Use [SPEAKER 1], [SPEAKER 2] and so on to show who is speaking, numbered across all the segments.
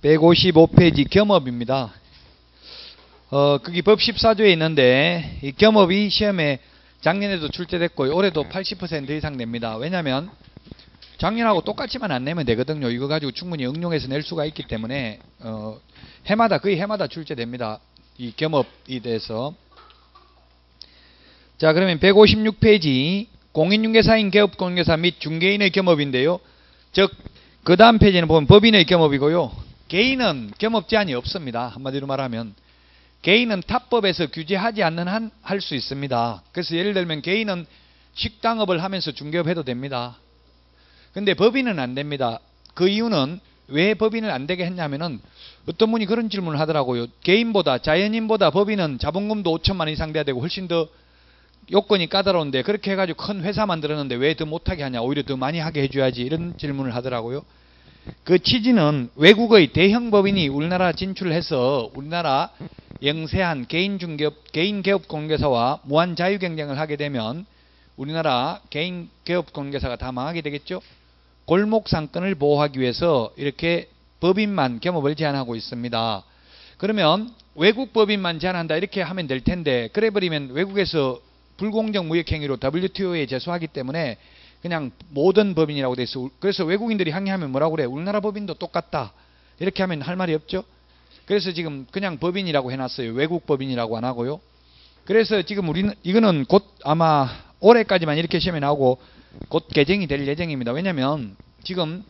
[SPEAKER 1] 155페이지 겸업입니다. 거기 법 14조에 있는데 이 겸업이 시험에 작년에도 출제됐고 올해도 80% 이상 냅니다. 왜냐하면 작년하고 똑같이만 안 내면 되거든요. 이거 가지고 충분히 응용해서 낼 수가 있기 때문에 거의 해마다 출제됩니다. 이 겸업에 대해서. 자, 그러면 156페이지 공인중개사인 개업공개사 및 중개인의 겸업인데요. 즉 그 다음 페이지는 보면 법인의 겸업이고요. 개인은 겸업 제한이 없습니다. 한마디로 말하면 개인은 탑법에서 규제하지 않는 한 할 수 있습니다. 그래서 예를 들면 개인은 식당업을 하면서 중개업해도 됩니다. 근데 법인은 안 됩니다. 그 이유는 왜 법인을 안 되게 했냐면은 어떤 분이 그런 질문을 하더라고요. 개인보다 자연인보다 법인은 자본금도 5천만 원 이상 돼야 되고 훨씬 더 요건이 까다로운데 그렇게 해가지고 큰 회사 만들었는데 왜 더 못하게 하냐, 오히려 더 많이 하게 해줘야지, 이런 질문을 하더라고요. 그 취지는 외국의 대형 법인이 우리나라 진출해서 우리나라 영세한 개인 개업 공개사와 무한 자유 경쟁을 하게 되면 우리나라 개인 개업 공개사가 다 망하게 되겠죠. 골목 상권을 보호하기 위해서 이렇게 법인만 겸업을 제한하고 있습니다. 그러면 외국 법인만 제한한다 이렇게 하면 될 텐데, 그래 버리면 외국에서 불공정 무역 행위로 WTO에 제소하기 때문에 그냥 모든 법인이라고 돼 있어. 그래서 외국인들이 항의하면 뭐라고 그래? 우리나라 법인도 똑같다. 이렇게 하면 할 말이 없죠. 그래서 지금 그냥 법인이라고 해놨어요. 외국 법인이라고 안 하고요. 그래서 지금 우리는 이거는 곧 아마 올해까지만 이렇게 시험에 나오고 곧 개정이 될 예정입니다. 왜냐하면 지금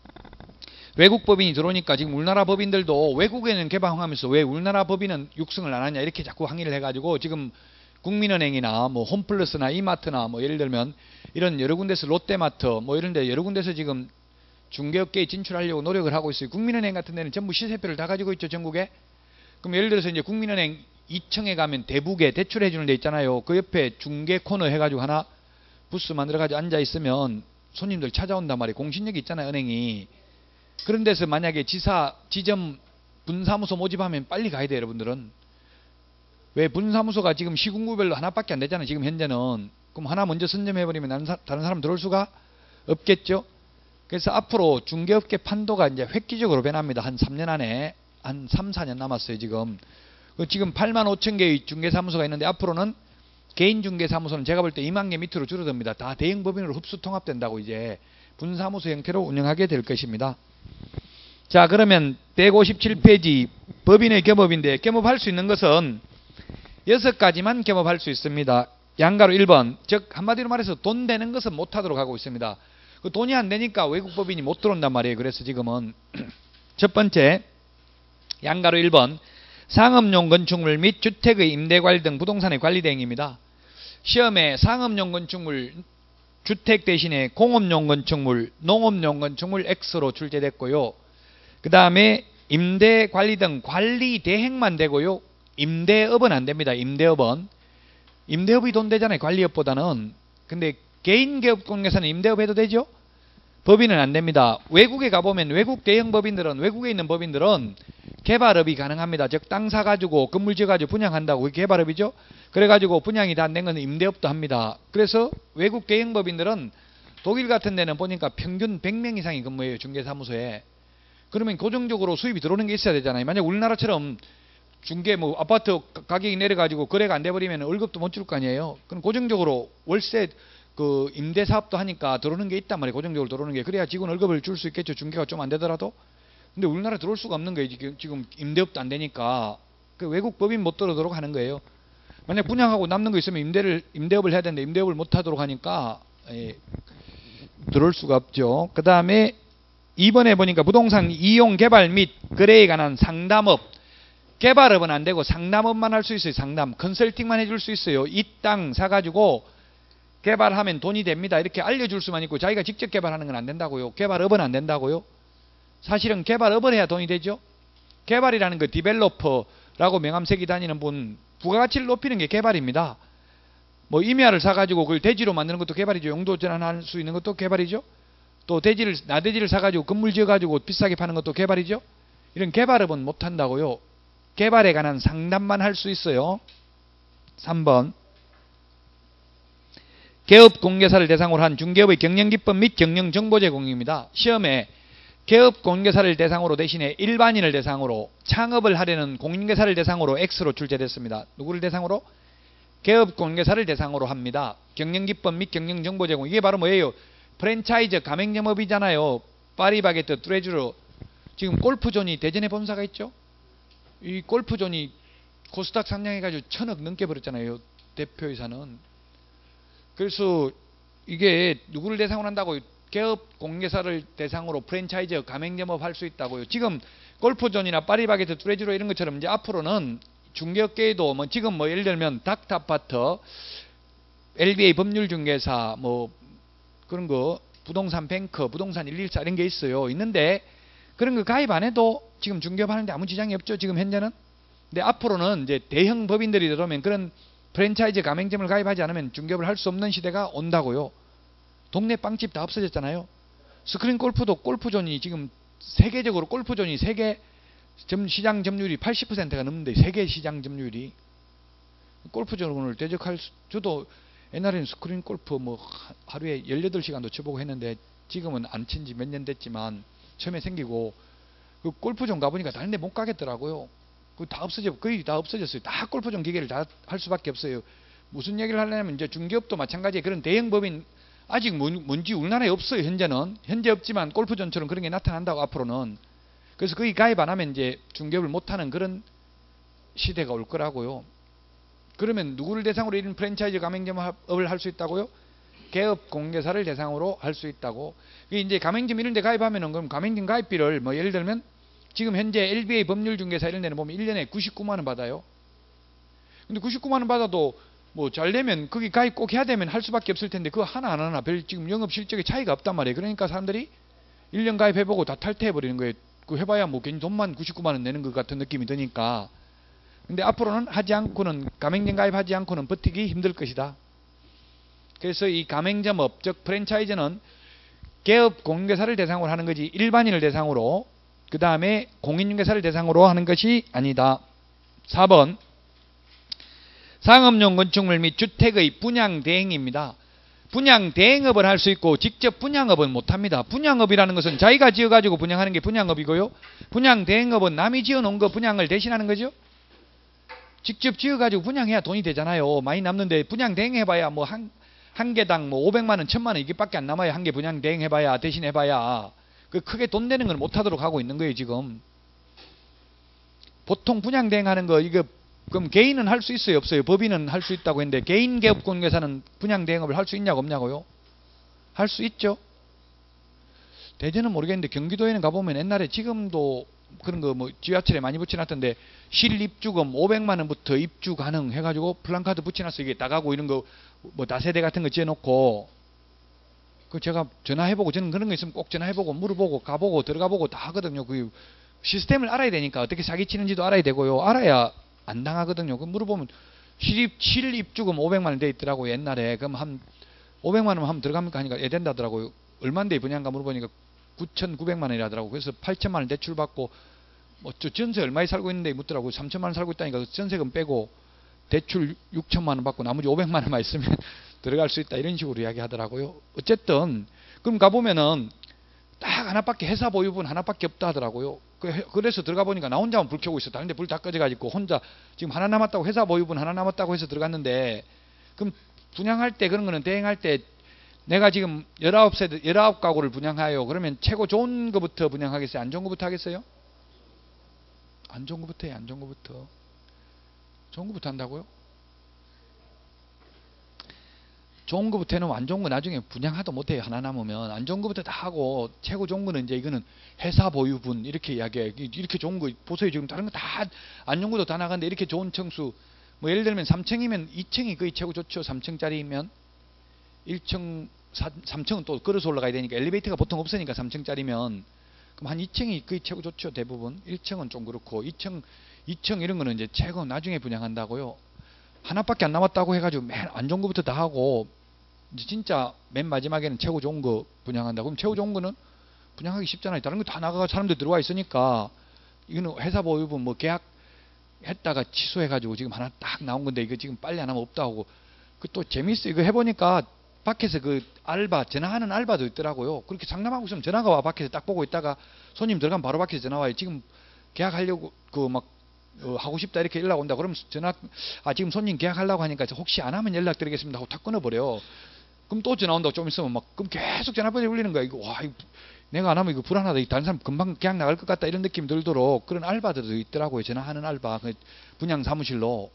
[SPEAKER 1] 외국 법인이 들어오니까 지금 우리나라 법인들도 외국에는 개방하면서 왜 우리나라 법인은 육성을 안 하냐 이렇게 자꾸 항의를 해가지고 지금 국민은행이나 뭐 홈플러스나 이마트나 뭐 예를 들면 이런 여러 군데서 롯데마트 뭐 이런데 여러 군데서 지금 중개업계에 진출하려고 노력을 하고 있어요. 국민은행 같은 데는 전부 시세표를 다 가지고 있죠, 전국에. 그럼 예를 들어서 이제 국민은행 2층에 가면 대북에 대출해 주는 데 있잖아요. 그 옆에 중개 코너 해가지고 하나 부스 만들어가지고 앉아 있으면 손님들 찾아온단 말이에요. 공신력이 있잖아요, 은행이. 그런 데서 만약에 지점 분사무소 모집하면 빨리 가야 돼요, 여러분들은. 왜 분사무소가 지금 시군구별로 하나밖에 안 되잖아요, 지금 현재는. 그럼 하나 먼저 선점해버리면 다른 사람 들어올 수가 없겠죠. 그래서 앞으로 중개업계 판도가 이제 획기적으로 변합니다. 한 3년 안에. 한 3, 4년 남았어요, 지금. 지금 8만 5천 개의 중개사무소가 있는데 앞으로는 개인 중개사무소는 제가 볼 때 2만 개 밑으로 줄어듭니다. 다 대형 법인으로 흡수 통합된다고 이제 분사무소 형태로 운영하게 될 것입니다. 자, 그러면 157페이지 법인의 겸업인데 겸업할 수 있는 것은 6가지만 겸업할 수 있습니다. 양가로 1번, 즉 한마디로 말해서 돈 되는 것은 못하도록 하고 있습니다. 그 돈이 안 되니까 외국 법인이 못 들어온단 말이에요. 그래서 지금은 첫 번째 양가로 1번, 상업용 건축물 및 주택의 임대관리 등 부동산의 관리 대행입니다. 시험에 상업용 건축물, 주택 대신에 공업용 건축물, 농업용 건축물 X로 출제됐고요. 그 다음에 임대관리 등 관리 대행만 되고요. 임대업은 안 됩니다. 임대업은. 임대업이 돈 되잖아요, 관리업보다는. 근데 개인 개업공개사는 임대업 해도 되죠? 법인은 안 됩니다. 외국에 가보면 외국 대형 법인들은, 외국에 있는 법인들은 개발업이 가능합니다. 즉 땅 사가지고 건물 지어가지고 분양한다고, 그게 개발업이죠. 그래가지고 분양이 다 안 된 건 임대업도 합니다. 그래서 외국 대형 법인들은 독일 같은 데는 보니까 평균 100명 이상이 근무해요, 중개사무소에. 그러면 고정적으로 수입이 들어오는 게 있어야 되잖아요. 만약 우리나라처럼 중개 뭐 아파트 가격이 내려가지고 거래가 안 돼버리면 월급도 못 줄 거 아니에요. 그럼 고정적으로 월세 그 임대 사업도 하니까 들어오는 게 있단 말이에요. 고정적으로 들어오는 게. 그래야 직원 월급을 줄 수 있겠죠. 중개가 좀 안 되더라도. 근데 우리나라 들어올 수가 없는 거예요. 지금 임대업도 안 되니까. 그 외국 법인 못 들어오도록 하는 거예요. 만약 분양하고 남는 거 있으면 임대업을 해야 되는데 임대업을 못 하도록 하니까 들어올 수가 없죠. 그 다음에 2번에 보니까 부동산 이용 개발 및 거래에 관한 상담업. 개발업은 안 되고 상담업만 할 수 있어요. 상담. 컨설팅만 해줄 수 있어요. 이 땅 사가지고 개발하면 돈이 됩니다. 이렇게 알려줄 수만 있고 자기가 직접 개발하는 건 안 된다고요. 개발업은 안 된다고요. 사실은 개발업을 해야 돈이 되죠. 개발이라는 거 디벨로퍼라고 명함색이 다니는 분, 부가가치를 높이는 게 개발입니다. 뭐 임야를 사가지고 그걸 대지로 만드는 것도 개발이죠. 용도 전환할 수 있는 것도 개발이죠. 또 나대지를 사가지고 건물 지어가지고 비싸게 파는 것도 개발이죠. 이런 개발업은 못한다고요. 개발에 관한 상담만 할 수 있어요. 3번, 개업공개사를 대상으로 한 중개업의 경영기법 및 경영정보 제공입니다. 시험에 개업 공인중개사를 대상으로 대신에 일반인을 대상으로 창업을 하려는 공인중개사를 대상으로 X로 출제됐습니다. 누구를 대상으로? 개업 공인중개사를 대상으로 합니다. 경영기법 및 경영정보 제공. 이게 바로 뭐예요? 프랜차이즈 가맹점업이잖아요. 파리바게뜨, 뚜레쥬르. 지금 골프존이 대전에 본사가 있죠? 이 골프존이 코스닥 상장해가지고 1000억 넘게 벌었잖아요. 대표이사는. 그래서 이게 누구를 대상으로 한다고? 개업 공인중개사를 대상으로 프랜차이즈 가맹점업 할 수 있다고요. 지금 골프존이나 파리바게뜨, 뚜레쥬르 이런 것처럼 이제 앞으로는 중개업계에도 뭐 지금 뭐 예를 들면 닥터아파트, LBA 법률중개사 뭐 그런 거, 부동산 뱅크, 부동산 114 이런 게 있어요. 있는데 그런 거 가입 안 해도 지금 중개업하는데 아무 지장이 없죠. 지금 현재는. 근데 앞으로는 이제 대형 법인들이 들어오면 그런 프랜차이즈 가맹점을 가입하지 않으면 중개업을 할 수 없는 시대가 온다고요. 동네 빵집 다 없어졌잖아요. 스크린 골프도 골프존이 지금 세계적으로 골프존이 세계 시장 점유율이 80%가 넘는데 세계 시장 점유율이 골프존을 대적할 저도 옛날에는 스크린 골프 뭐 하루에 18시간도 쳐보고 했는데 지금은 안 친 지 몇 년 됐지만 처음에 생기고 그 골프존 가보니까 다른 데 못 가겠더라고요. 그 다 없어져 거의 다 없어졌어요. 다 골프존 기계를 다 할 수밖에 없어요. 무슨 얘기를 하려면 이제 중개업도 마찬가지에 그런 대형 법인 아직 뭔지 우리나라에 없어요. 현재는 현재 없지만 골프존처럼 그런 게 나타난다고 앞으로는. 그래서 거기 가입 안 하면 이제 중개업을 못하는 그런 시대가 올 거라고요. 그러면 누구를 대상으로 이런 프랜차이즈 가맹점업을 할 수 있다고요? 개업 공개사를 대상으로 할 수 있다고. 이제 가맹점 이런 데 가입하면은 그럼 가맹점 가입비를 뭐 예를 들면 지금 현재 LBA 법률중개사 이런 데는 보면 1년에 99만 원 받아요. 근데 99만 원 받아도 뭐 잘 되면 거기 가입 꼭 해야 되면 할 수밖에 없을 텐데 그거 하나 안 하나 별 지금 영업 실적에 차이가 없단 말이에요. 그러니까 사람들이 1년 가입해보고 다 탈퇴해버리는 거예요. 그 해봐야 뭐 괜히 돈만 99만 원 내는 것 같은 느낌이 드니까. 근데 앞으로는 하지 않고는 가맹점 가입하지 않고는 버티기 힘들 것이다. 그래서 이 가맹점업 즉 프랜차이즈는 개업 공인중개사를 대상으로 하는 거지 일반인을 대상으로 그 다음에 공인중개사를 대상으로 하는 것이 아니다. 4번 상업용 건축물 및 주택의 분양대행입니다. 분양대행업을 할 수 있고 직접 분양업은 못합니다. 분양업이라는 것은 자기가 지어가지고 분양하는 게 분양업이고요. 분양대행업은 남이 지어놓은 거 분양을 대신하는 거죠. 직접 지어가지고 분양해야 돈이 되잖아요. 많이 남는데 분양대행해봐야 뭐 한 개당 뭐 500만 원, 1000만 원 이게밖에 안 남아요. 한 개 분양대행해봐야 대신해봐야 그 크게 돈 되는 건 못하도록 하고 있는 거예요 지금. 보통 분양대행하는 거 이거 그럼 개인은 할 수 있어요 없어요? 법인은 할 수 있다고 했는데 개인 개업공개사는 분양대행업을 할 수 있냐고 없냐고요? 할 수 있죠. 대전은 모르겠는데 경기도에는 가보면 옛날에 지금도 그런 거 뭐 지하철에 많이 붙여놨던데 실입주금 500만 원부터 입주 가능 해가지고 플랜카드 붙여놨어. 이게 나가고 이런 거 뭐 다세대 같은 거 지어놓고 그 제가 전화해보고 저는 그런 거 있으면 꼭 전화해보고 물어보고 가보고 들어가보고 다 하거든요. 그 시스템을 알아야 되니까 어떻게 사기치는지도 알아야 되고요. 알아야 안 당하거든요. 그 물어보면 실입주금 500만 원 돼 있더라고요. 옛날에. 그럼 한 500만 원 하면 들어갑니까 하니까 예 된다더라고요. 얼마인데 분양가 물어보니까 9,900만 원이라더라고요. 그래서 8천만 원 대출 받고 뭐 저 전세 얼마에 살고 있는데 묻더라고요. 3천만 원 살고 있다니까 전세금 빼고 대출 6천만 원 받고 나머지 500만 원만 있으면 들어갈 수 있다 이런 식으로 이야기하더라고요. 어쨌든 그럼 가보면은 딱 하나밖에 회사 보유분 하나밖에 없다 하더라고요. 그래서 들어가 보니까 나 혼자만 불 켜고 있어. 다른데 불 다 꺼져가지고 혼자 지금 하나 남았다고 회사 보유분 하나 남았다고 해서 들어갔는데 그럼 분양할 때 그런 거는 대행할 때 내가 지금 19가구를 분양하여 그러면 최고 좋은 거부터 분양하겠어요? 안 좋은 거부터 하겠어요? 안 좋은 거부터 해요. 안 좋은 거부터. 좋은 거부터 한다고요? 좋은 거부터 해놓으면 안 좋은 거 나중에 분양하도 못해요. 하나 남으면. 안 좋은 거부터 다 하고 최고 좋은 거는 이제 이거는 회사 보유분 이렇게 이야기해요. 이렇게 좋은 거 보세요. 지금 다른 거 다 안 좋은 것도 다 나가는데 이렇게 좋은 층수 뭐 예를 들면 3층이면 2층이 거의 최고 좋죠. 3층짜리면 1층 3층은 또 걸어서 올라가야 되니까 엘리베이터가 보통 없으니까 3층짜리면 그럼 한 2층이 거의 최고 좋죠. 대부분 1층은 좀 그렇고 2층 이런 거는 이제 최고 나중에 분양한다고요. 하나밖에 안 남았다고 해가지고 맨 안 좋은 거부터 다 하고 이제 진짜 맨 마지막에는 최고 좋은 거 분양한다. 그럼 최고 좋은 거는 분양하기 쉽잖아요. 다른 거 다 나가가 사람들 들어와 있으니까 이거는 회사 보유분 뭐 계약 했다가 취소해가지고 지금 하나 딱 나온 건데 이거 지금 빨리 안 하면 없다 하고 그 또 재밌어. 이거 해보니까 밖에서 그 알바, 전화하는 알바도 있더라고요. 그렇게 상담하고 있으면 전화가 와. 밖에서 딱 보고 있다가 손님 들어가면 바로 밖에서 전화 와요. 지금 계약하려고 하고 싶다 이렇게 연락 온다. 그러면 지금 손님 계약하려고 하니까 혹시 안 하면 연락드리겠습니다 하고 탁 끊어버려. 그럼 또 전화 온다고 좀 있으면 그럼 계속 전화번호 울리는 거야. 이거 내가 안 하면 이거 불안하다. 다른 사람 금방 계약 나갈 것 같다. 이런 느낌 들도록 그런 알바들도 있더라고요. 전화하는 알바. 분양 사무실로.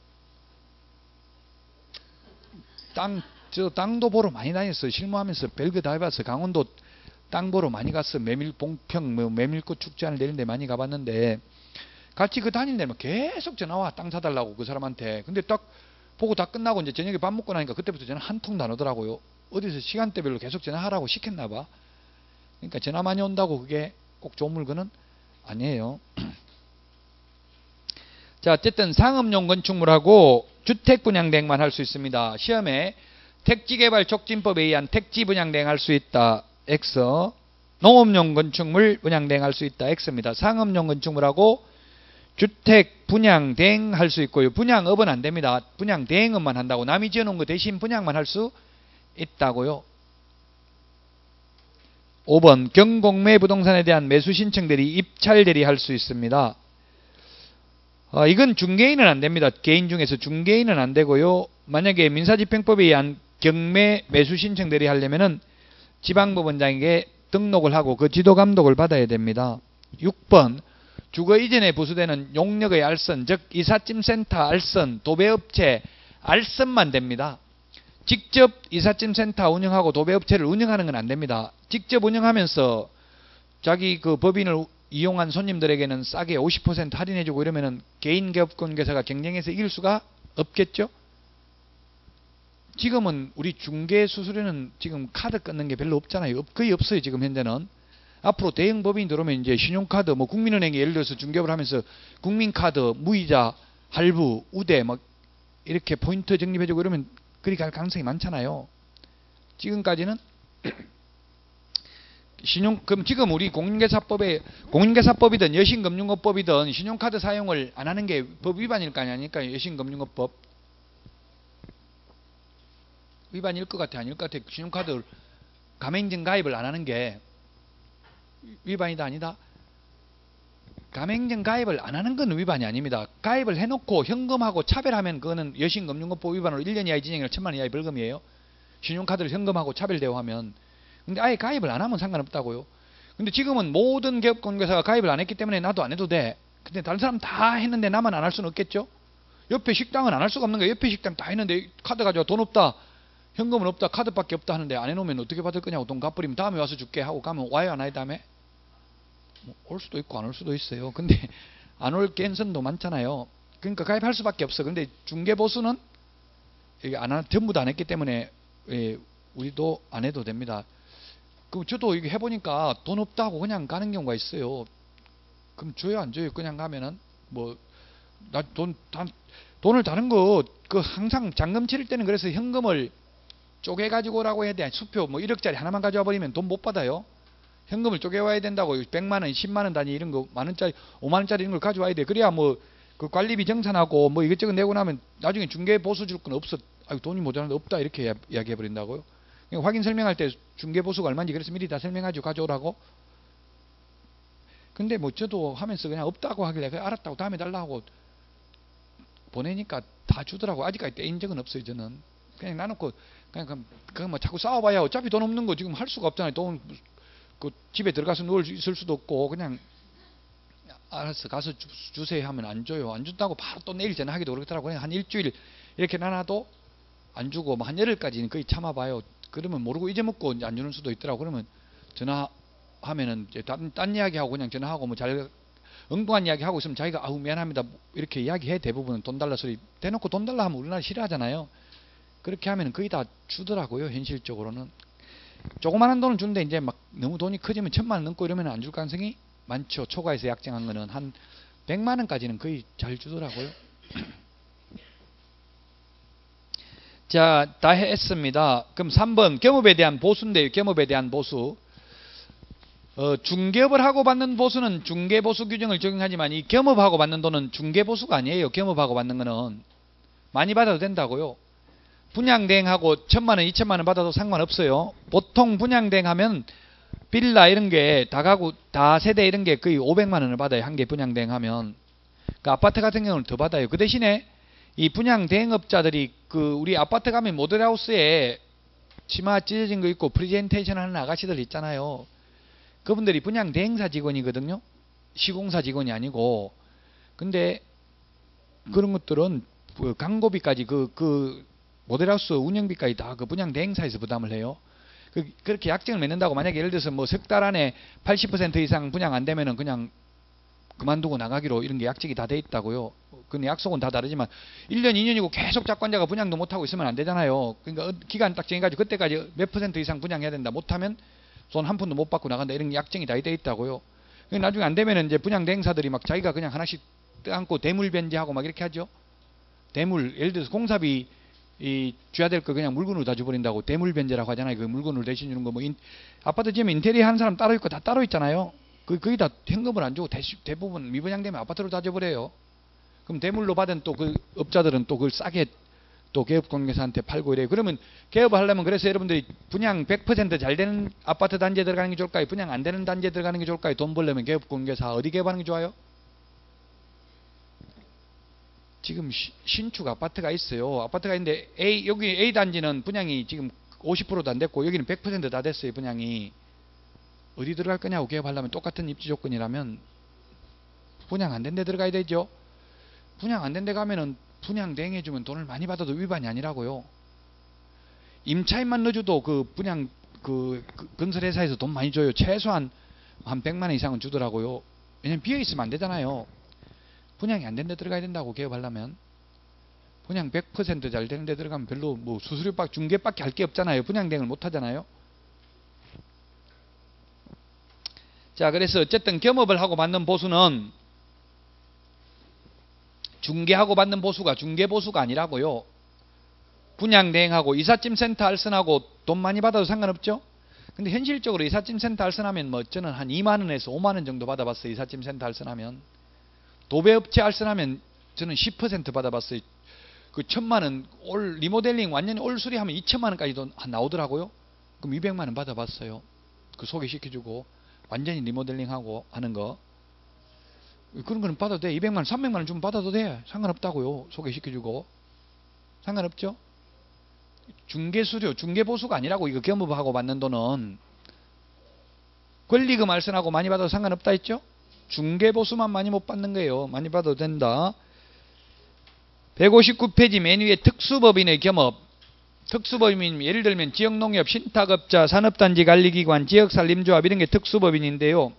[SPEAKER 1] 땅도 보러 많이 다녔어요. 실무하면서 별거 다 해봤어요. 강원도 땅 보러 많이 갔어. 봉평, 메밀꽃 축제하는 데는 데 많이 가봤는데, 같이 다닐 때면 계속 전화와. 땅 사달라고 그 사람한테. 근데 딱 보고 다 끝나고 이제 저녁에 밥 먹고 나니까 그때부터 전화 한 통도 안 오더라고요. 어디서 시간대별로 계속 전화하라고 시켰나봐. 그러니까 전화 많이 온다고 그게 꼭 좋은 물건은 아니에요. 자, 어쨌든 상업용 건축물하고 주택 분양 대행만 할 수 있습니다. 시험에 택지개발 촉진법에 의한 택지 분양 대행할 수 있다. X. 농업용 건축물 분양 대행할 수 있다. X입니다. 상업용 건축물하고 주택 분양 대행할 수 있고요. 분양업은 안 됩니다. 분양 대행업만 한다고. 남이 지어놓은 거 대신 분양만 할 수 있다고요. 5번 경공매 부동산에 대한 매수 신청 대리, 입찰 대리 할 수 있습니다. 이건 중개인은 안 됩니다. 개인 중에서 중개인은 안 되고요. 만약에 민사집행법에 의한 경매 매수 신청 대리 하려면은 지방법원장에게 등록을 하고 그 지도 감독을 받아야 됩니다. 6번 주거 이전에 부수되는 용역의 알선, 즉 이삿짐센터 알선, 도배업체 알선만 됩니다. 직접 이삿짐센터 운영하고 도배업체를 운영하는 건 안 됩니다. 직접 운영하면서 자기 그 법인을 이용한 손님들에게는 싸게 50% 할인해주고 이러면은 개인 개업권계사가 경쟁해서 이길 수가 없겠죠? 지금은 우리 중개 수수료는 지금 카드 끊는 게 별로 없잖아요. 거의 없어요. 지금 현재는. 앞으로 대형 법인이 들어오면 이제 신용카드, 국민은행이 예를 들어서 중개업을 하면서 국민카드, 무이자, 할부, 우대, 이렇게 포인트 적립해주고 이러면 그리 갈 가능성이 많잖아요. 지금까지는 그럼 지금 우리 공인계사법이든 여신금융업법이든 신용카드 사용을 안 하는 게 법 위반일 거 아닙니까? 여신금융업법 위반일 것 같아, 아닐 것 같아? 신용카드 가맹점 가입을 안 하는 게 위반이다, 아니다? 가맹점 가입을 안 하는 건 위반이 아닙니다. 가입을 해놓고 현금하고 차별하면 그거는 여신금융업법 위반으로 1년 이하의 징역이나 1,000만 원 이하의 벌금이에요. 신용카드를 현금하고 차별 대우하면. 근데 아예 가입을 안 하면 상관없다고요. 근데 지금은 모든 개업권계사가 가입을 안 했기 때문에 나도 안 해도 돼. 근데 다른 사람 다 했는데 나만 안 할 수는 없겠죠? 옆에 식당은 안 할 수가 없는 거예요. 옆에 식당 다 했는데 카드 가져와. 돈 없다. 현금은 없다. 카드밖에 없다 하는데 안 해놓으면 어떻게 받을 거냐고. 돈 갚으리면 다음에 와서 줄게 하고 가면 와요, 안 와요, 다음에? 올 수도 있고 안 올 수도 있어요. 근데 안 올 개연성도 많잖아요. 그러니까 가입할 수밖에 없어. 근데 중개보수는 전부 다 안 했기 때문에 우리도 안 해도 됩니다. 그럼 저도 이거 해보니까 돈 없다고 그냥 가는 경우가 있어요. 그럼 줘요, 안 줘요? 그냥 가면은 나 돈을 다른 거 항상 잔금 치를 때는 그래서 현금을 쪼개 가지고 오라고 해야 돼. 수표 1억짜리 하나만 가져와 버리면 돈 못 받아요. 현금을 쪼개와야 된다고. 100만 원, 10만 원 단위 이런 거, 만원짜리, 5만 원짜리 이런 걸 가져와야 돼. 그래야 그 관리비 정산하고 이것저것 내고 나면 나중에 중개 보수 줄 건 없어. 돈이 모자란데 없다 이렇게 이야기해 버린다고요. 확인 설명할 때 중개 보수가 얼마인지 그래서 미리 다 설명하죠. 가져오라고. 근데 저도 하면서 그냥 없다고 하길래 알았다고 다음에 달라 하고 보내니까 다 주더라고. 아직까지 떼인 적은 없어요. 저는 그냥 놔놓고 그냥 자꾸 싸워봐야 어차피 돈 없는 거 지금 할 수가 없잖아요. 돈 집에 들어가서 누워 있을 수도 없고 그냥 알았어 가서 주세요 하면 안 줘요. 안 준다고 바로 또 내일 전화하기도 그렇더라고요. 한 일주일 이렇게 나눠도 안 주고 한 열흘까지는 거의 참아봐요. 그러면 모르고 잊어먹고 안 주는 수도 있더라고. 그러면 전화하면은 이제 딴 이야기하고 그냥 전화하고 잘 엉뚱한 이야기하고 있으면 자기가 미안합니다 이렇게 이야기해. 대부분은 돈 달라 소리 대놓고 돈 달라 하면 우리나라 싫어하잖아요. 그렇게 하면 거의 다 주더라고요. 현실적으로는. 조그만한 돈은 주는데 이제 너무 돈이 커지면 1,000만 원 넘고 이러면 안 줄 가능성이 많죠. 초과해서 약정한 거는 한 100만 원까지는 거의 잘 주더라고요. 자, 다 했습니다. 그럼 3번 겸업에 대한 보수인데요. 겸업에 대한 보수. 중개업을 하고 받는 보수는 중개보수 규정을 적용하지만 이 겸업하고 받는 돈은 중개보수가 아니에요. 겸업하고 받는 거는 많이 받아도 된다고요. 분양대행하고 1,000만 원, 2,000만 원 받아도 상관없어요. 보통 분양대행하면 빌라 이런 게 다가구, 다세대 이런 게 거의 500만 원을 받아요. 한 개 분양대행하면. 그 아파트 같은 경우는 더 받아요. 그 대신에 이 분양대행업자들이 그 우리 아파트 가면 모델하우스에 치마 찢어진 거 있고 프레젠테이션 하는 아가씨들 있잖아요. 그분들이 분양대행사 직원이거든요. 시공사 직원이 아니고. 근데 그런 것들은 그 광고비까지 그 모델하우스 운영비까지 다 그 분양대행사에서 부담을 해요. 그렇게 약정을 맺는다고 만약에 예를 들어서 뭐 석 달 안에 80% 이상 분양 안 되면은 그냥 그만두고 나가기로 이런 게 약정이 다 돼 있다고요. 근데 약속은 다 다르지만 1년, 2년이고 계속 작관자가 분양도 못하고 있으면 안 되잖아요. 그러니까 기간 딱 정해가지고 그때까지 몇 % 이상 분양해야 된다. 못하면 돈 한 푼도 못 받고 나간다. 이런 약정이 다 돼 있다고요. 나중에 안 되면은 이제 분양대행사들이 막 자기가 그냥 하나씩 떼안고 대물 변제하고 막 이렇게 하죠. 대물, 예를 들어서 공사비 줘야 될 거 그냥 물건으로 다 줘버린다고 대물 변제라고 하잖아요. 그 물건으로 대신 주는 거 뭐 아파트 지으면 인테리어 하는 사람 따로 있고 다 따로 있잖아요. 거의 다 현금을 안 주고 대부분 미분양되면 아파트로 다 줘버려요. 그럼 대물로 받은 또 그 업자들은 또 그걸 싸게 또 개업공개사한테 팔고 이래요. 그러면 개업을 하려면 그래서 여러분들이 분양 100% 잘 되는 아파트 단지에 들어가는 게 좋을까요? 분양 안 되는 단지에 들어가는 게 좋을까요? 돈 벌려면 개업공개사 어디 개업하는 게 좋아요? 지금 신축 아파트가 있어요. 아파트가 있는데 여기 A 단지는 분양이 지금 50%도 안 됐고 여기는 100% 다 됐어요. 분양이. 어디 들어갈 거냐고 개업하려면 똑같은 입지 조건이라면 분양 안 된 데 들어가야 되죠. 분양 안 된 데 가면은 분양 대행해주면 돈을 많이 받아도 위반이 아니라고요. 임차인만 넣어줘도 그 분양 그 건설회사에서 돈 많이 줘요. 최소한 한 100만 원 이상은 주더라고요. 왜냐면 비어있으면 안 되잖아요. 분양이 안 된 데 들어가야 된다고 개업하려면. 분양 100% 잘 되는 데 들어가면 별로 뭐 수수료밖에 중개밖에 할 게 없잖아요. 분양 대행을 못 하잖아요. 자, 그래서 어쨌든 겸업을 하고 받는 보수는 중개하고 받는 보수가 중개보수가 아니라고요. 분양대행하고 이삿짐센터 알선하고 돈 많이 받아도 상관없죠. 근데 현실적으로 이삿짐센터 알선하면 뭐 저는 한 2만 원에서 5만 원 정도 받아봤어요. 이삿짐센터 알선하면. 도배업체 알선하면 저는 10% 받아봤어요. 그 1,000만 원 올 리모델링 완전히 올 수리하면 2,000만 원까지도 나오더라고요. 그럼 200만 원 받아봤어요. 그 소개시켜주고 완전히 리모델링하고 하는 거. 그런 거는 받아도 돼. 200만 원, 300만 원 주면 받아도 돼. 상관없다고요. 소개시켜주고. 상관없죠? 중개수료, 중개보수가 아니라고 이거 겸업하고 받는 돈은. 권리금 알선하고 많이 받아도 상관없다 했죠? 중개보수만 많이 못 받는 거예요. 많이 받아도 된다. 159페이지 맨 위에 특수법인의 겸업. 특수법인 예를 들면 지역농협, 신탁업자, 산업단지관리기관, 지역산림조합 이런 게 특수법인인데요.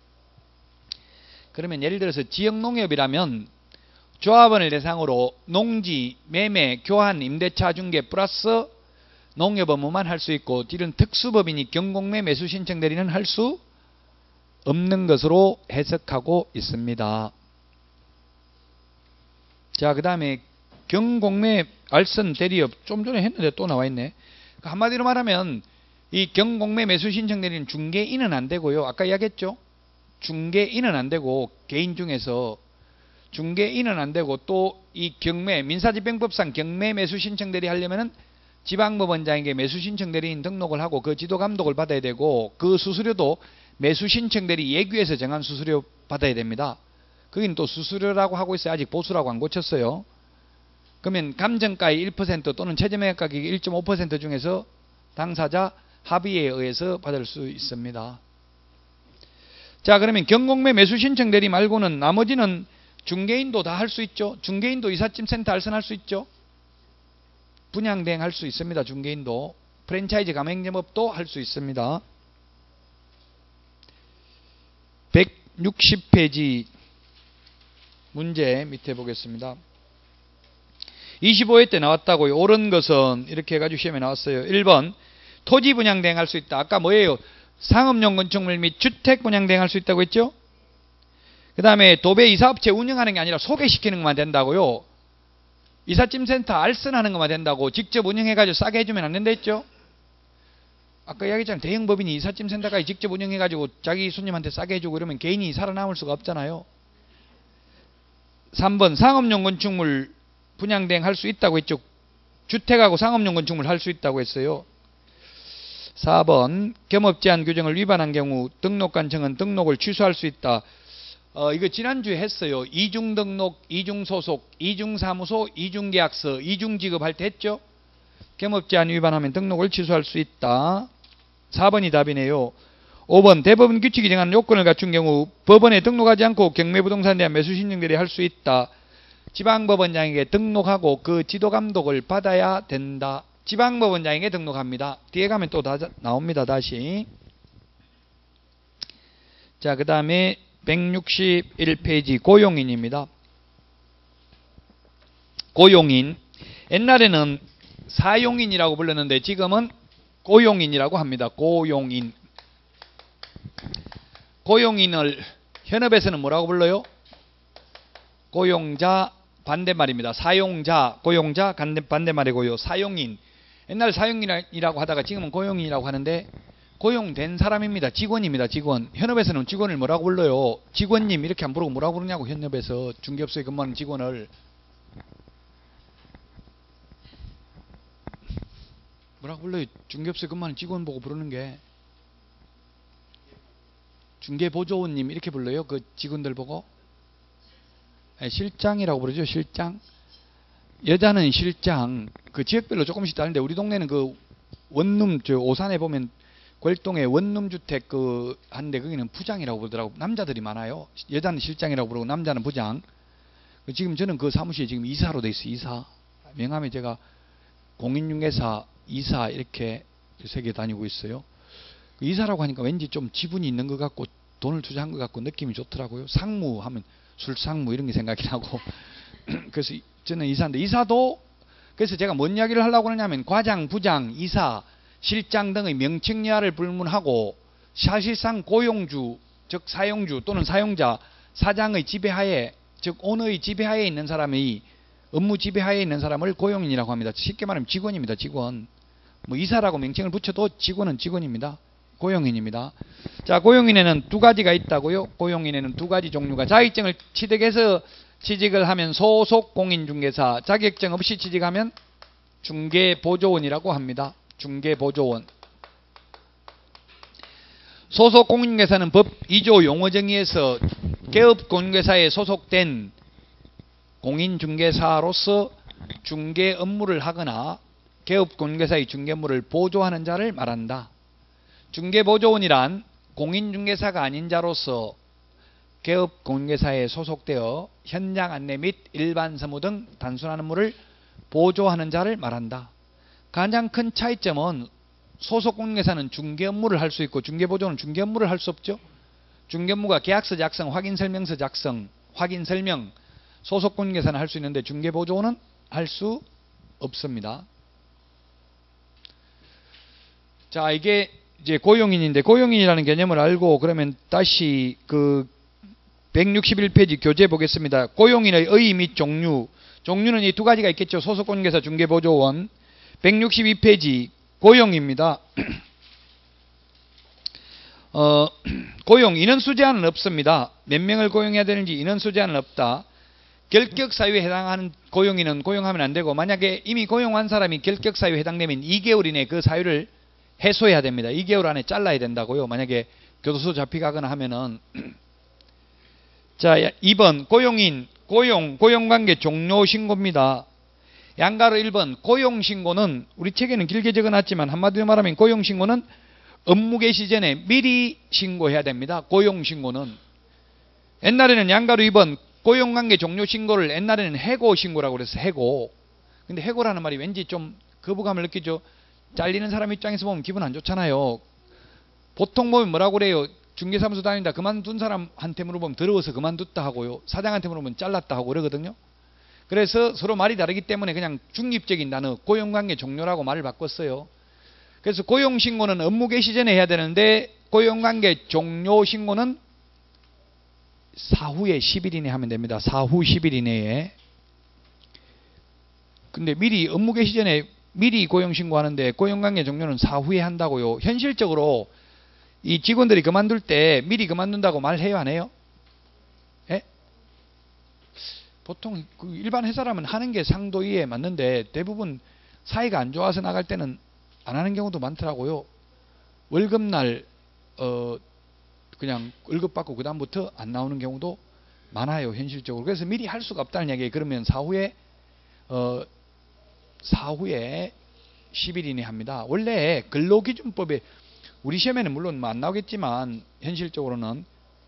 [SPEAKER 1] 그러면 예를 들어서 지역농협이라면 조합원을 대상으로 농지, 매매, 교환, 임대차 중개 플러스 농협 업무만 할 수 있고 이런 특수법인이 경공매 매수 신청 대리는 할 수 없는 것으로 해석하고 있습니다. 자, 그 다음에 경공매 알선 대리업 좀 전에 했는데 또 나와 있네. 한마디로 말하면 이 경공매 매수 신청 대리는 중개인은 안 되고요. 아까 이야기했죠. 중개인은 안 되고 개인 중에서 중개인은 안 되고 또 이 경매 민사집행법상 경매 매수 신청 대리 하려면은 지방법원장에게 매수 신청 대리인 등록을 하고 그 지도 감독을 받아야 되고 그 수수료도 매수 신청 대리 예규에서 정한 수수료 받아야 됩니다. 거긴 또 수수료라고 하고 있어요. 아직 보수라고 안 고쳤어요. 그러면 감정가의 1% 또는 최저매각 가격의 1.5% 중에서 당사자 합의에 의해서 받을 수 있습니다. 자, 그러면 경공매 매수 신청 대리 말고는 나머지는 중개인도 다 할 수 있죠. 중개인도 이삿짐센터 알선할 수 있죠. 분양대행 할 수 있습니다. 중개인도. 프랜차이즈 가맹점업도 할 수 있습니다. 160페이지 문제 밑에 보겠습니다. 25회 때 나왔다고요. 옳은 것은 이렇게 해가지고 시험에 나왔어요. 1번 토지 분양 대행할 수 있다. 아까 뭐예요? 상업용 건축물 및 주택 분양 대행할 수 있다고 했죠? 그 다음에 도배 이사업체 운영하는 게 아니라 소개시키는 것만 된다고요. 이삿짐센터 알선하는 것만 된다고 직접 운영해가지고 싸게 해주면 안 된다 했죠? 아까 이야기했잖아요. 대형법인이 이삿짐센터까지 직접 운영해가지고 자기 손님한테 싸게 해주고 그러면 개인이 살아남을 수가 없잖아요. 3번 상업용 건축물 분양 대행할 수 있다고 했죠. 주택하고 상업용 건축물 할 수 있다고 했어요. 4번 겸업제한 규정을 위반한 경우 등록관청은 등록을 취소할 수 있다. 이거 지난주에 했어요. 이중등록, 이중소속, 이중사무소, 이중계약서, 이중지급할 때 했죠. 겸업제한 위반하면 등록을 취소할 수 있다. 4번이 답이네요. 5번 대법원 규칙이 정하는 요건을 갖춘 경우 법원에 등록하지 않고 경매부동산에 대한 매수 신청들이 할 수 있다. 지방법원장에게 등록하고 그 지도감독을 받아야 된다. 지방법원장에게 등록합니다. 뒤에 가면 또 나옵니다. 다시. 자, 그 다음에 161페이지 고용인입니다. 고용인. 옛날에는 사용인이라고 불렀는데 지금은 고용인이라고 합니다. 고용인. 고용인을 현업에서는 뭐라고 불러요? 고용자 반대말입니다. 사용자, 고용자 반대말이고요. 사용인. 옛날 사용인이라고 하다가 지금은 고용인이라고 하는데 고용된 사람입니다. 직원입니다. 직원. 현업에서는 직원을 뭐라고 불러요? 직원님 이렇게 안 부르고 뭐라고 부르냐고. 현업에서 중개업소에 근무하는 직원을 뭐라고 불러요? 중개업소에 근무하는 직원 보고 부르는 게 중개보조원님 이렇게 불러요. 그 직원들 보고. 네, 실장이라고 부르죠. 실장. 여자는 실장. 그 지역별로 조금씩 다른데 우리 동네는 그 원룸, 저 오산에 보면 골동에 원룸주택 그 한데 거기는 부장이라고 부르더라고. 남자들이 많아요. 여자는 실장이라고 부르고 남자는 부장. 지금 저는 그 사무실에 지금 이사로 돼 있어요. 이사. 명함에 제가 공인중개사 이사 이렇게 세 개 다니고 있어요. 이사라고 하니까 왠지 좀 지분이 있는 것 같고 돈을 투자한 것 같고 느낌이 좋더라고요. 상무 하면 술상무 이런 게 생각이 나고. 그래서 저는 이사인데 이사도 그래서 제가 뭔 이야기를 하려고 하냐면 과장, 부장, 이사, 실장 등의 명칭여하를 불문하고 사실상 고용주 즉 사용주 또는 사용자 사장의 지배하에 즉 오너의 지배하에 있는 사람이 업무 지배하에 있는 사람을 고용인이라고 합니다. 쉽게 말하면 직원입니다. 직원. 뭐 이사라고 명칭을 붙여도 직원은 직원입니다. 고용인입니다. 자, 고용인에는 두 가지가 있다고요. 고용인에는 두 가지 종류가 자격증을 취득해서 취직을 하면 소속 공인중개사, 자격증 없이 취직하면 중개보조원이라고 합니다. 중개보조원. 소속 공인중개사는 법 2조 용어정의에서 개업공인중개사에 소속된 공인중개사로서 중개 업무를 하거나 개업공인중개사의 중개 업무를 보조하는 자를 말한다. 중개보조원이란 공인중개사가 아닌 자로서 개업공인중개사에 소속되어 현장 안내 및 일반 서무 등 단순한 업무를 보조하는 자를 말한다. 가장 큰 차이점은 소속공인중개사는 중개 업무를 할 수 있고 중개보조원은 중개 업무를 할 수 없죠. 중개 업무가 계약서 작성, 확인설명서 작성, 확인설명 소속공인중개사는 할 수 있는데 중개보조원은 할 수 없습니다. 자, 이게 이제 고용인인데 고용인이라는 개념을 알고 그러면 다시 그 161페이지 교재 보겠습니다. 고용인의 의의 및 종류. 종류는 이 두 가지가 있겠죠. 소속공인중개사, 중개보조원. 162페이지 고용입니다. 고용 인원수 제한은 없습니다. 몇 명을 고용해야 되는지 인원수 제한은 없다. 결격사유에 해당하는 고용인은 고용하면 안 되고 만약에 이미 고용한 사람이 결격사유에 해당되면 2개월 이내에 그 사유를 해소해야 됩니다. 2개월 안에 잘라야 된다고요. 만약에 교도소 잡혀가거나 하면은. 자, 2번 고용인, 고용관계 종료 신고입니다. 양가로 1번 고용신고는 우리 책에는 길게 적어놨지만 한마디로 말하면 고용신고는 업무 개시 전에 미리 신고해야 됩니다. 고용신고는. 옛날에는 양가로 2번 고용관계 종료 신고를 옛날에는 해고 신고라고 그랬어요. 해고. 근데 해고라는 말이 왠지 좀 거부감을 느끼죠. 잘리는 사람 입장에서 보면 기분 안 좋잖아요. 보통 보면 뭐라고 그래요? 중개사무소 다닌다 그만둔 사람한테 물어보면 더러워서 그만뒀다 하고요. 사장한테 물어보면 잘랐다 하고 그러거든요. 그래서 서로 말이 다르기 때문에 그냥 중립적인 단어 고용관계 종료라고 말을 바꿨어요. 그래서 고용신고는 업무 개시 전에 해야 되는데 고용관계 종료 신고는 사후에 10일 이내에 하면 됩니다. 사후 10일 이내에. 근데 미리 업무 개시 전에 미리 고용신고하는데 고용관계 종료는 사후에 한다고요. 현실적으로 이 직원들이 그만둘 때 미리 그만둔다고 말해요, 안 해요? 예? 보통 그 일반 회사라면 하는 게 상도위에 맞는데 대부분 사이가 안 좋아서 나갈 때는 안 하는 경우도 많더라고요. 월급날 그냥 월급 받고 그 다음부터 안 나오는 경우도 많아요, 현실적으로. 그래서 미리 할 수가 없다는 얘기예요. 그러면 사후에 10일 이내 합니다. 원래 근로기준법에 우리 시험에는 물론 안 나오겠지만 현실적으로는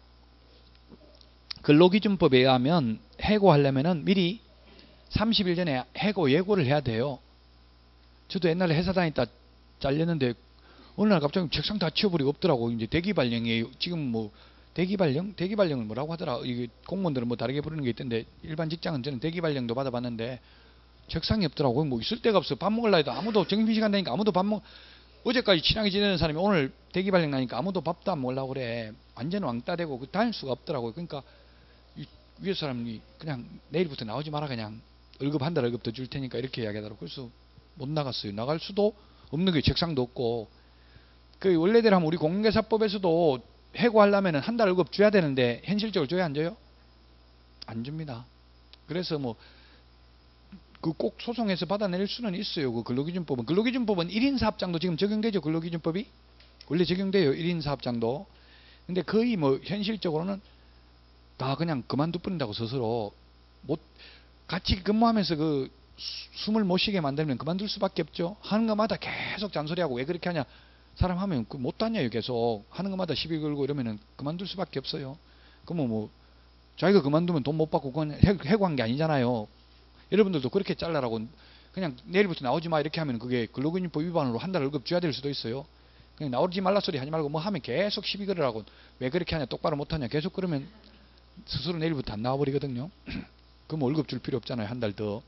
[SPEAKER 1] 근로기준법에 의하면 해고하려면은 미리 30일 전에 해고 예고를 해야 돼요. 저도 옛날에 회사 다니다 잘렸는데 어느 날 갑자기 책상 다 치워버리고 없더라고. 이제 대기발령이에요. 지금 뭐 대기발령? 대기발령을 뭐라고 하더라. 이게 공무원들은 뭐 다르게 부르는 게 있던데 일반 직장은 저는 대기발령도 받아봤는데 책상이 없더라고. 뭐 있을 데가 없어. 밥 먹으려 해도 아무도 점심시간 되니까 아무도 어제까지 친하게 지내는 사람이 오늘 대기발령 나니까 아무도 밥도 안 먹으려고 그래. 완전 왕따 되고 다닐 수가 없더라고요. 그러니까 위에 사람이 그냥 내일부터 나오지 마라. 그냥 월급 한 달 월급 더 줄 테니까 이렇게 이야기하더라고요. 그래서 못 나갔어요. 나갈 수도 없는 게 책상도 없고. 그 원래대로 하면 우리 공인중개사법에서도 해고하려면 한 달 월급 줘야 되는데 현실적으로 줘야 안 줘요? 안 줍니다. 그래서 뭐 그 꼭 소송해서 받아낼 수는 있어요. 그 근로기준법은. 근로기준법은 1인 사업장도 지금 적용되죠. 근로기준법이 원래 적용돼요. 1인 사업장도. 근데 거의 뭐 현실적으로는 다 그냥 그만둬 버린다고 스스로. 못 같이 근무하면서 그 숨을 못 쉬게 만들면 그만둘 수밖에 없죠. 하는 것마다 계속 잔소리하고 왜 그렇게 하냐. 사람 하면 못 다녀요. 계속 하는 것마다 시비 걸고 이러면은 그만둘 수밖에 없어요. 그러면 뭐 자기가 그만두면 돈 못 받고 그건 해고한 게 아니잖아요. 여러분들도 그렇게 잘라라고 그냥 내일부터 나오지 마 이렇게 하면 그게 근로기준법 위반으로 한 달 월급 줘야 될 수도 있어요. 그냥 나오지 말라 소리 하지 말고 뭐 하면 계속 시비 걸으라고 왜 그렇게 하냐 똑바로 못하냐 계속 그러면 스스로 내일부터 안 나와버리거든요. 그럼 월급 줄 필요 없잖아요. 한 달 더.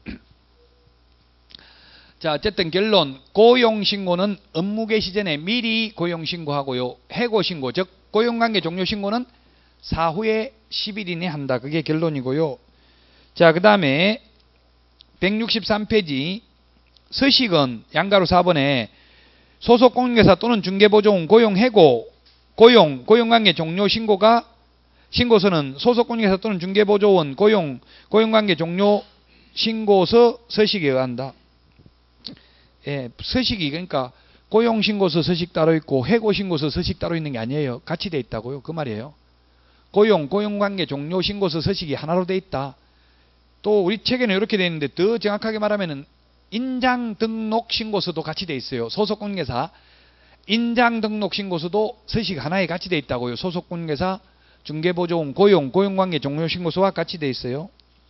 [SPEAKER 1] 자, 어쨌든 결론. 고용신고는 업무 개시 전에 미리 고용신고하고요. 해고신고, 즉 고용관계 종료신고는 사후에 10일 이내 한다. 그게 결론이고요. 자, 그 다음에 163페이지 서식은 양가로 4번에 소속 공인중개사 또는 중개보조원 고용해고, 고용관계 종료 신고서는 소속 공인중개사 또는 중개보조원 고용관계 종료 신고서 서식에 의한다. 예, 서식이 그러니까 고용신고서 서식 따로 있고 해고신고서 서식 따로 있는 게 아니에요. 같이 돼 있다고요. 그 말이에요. 고용관계 종료 신고서 서식이 하나로 돼 있다. 또 우리 책에는 이렇게 돼 있는데 더 정확하게 말하면은 인장 등록 신고서도 같이 돼 있어요. 소속 공인중개사 인장 등록 신고서도 서식 하나에 같이 돼 있다고요. 소속 공인중개사 중개보조원 고용관계 종료 신고서와 같이 돼 있어요.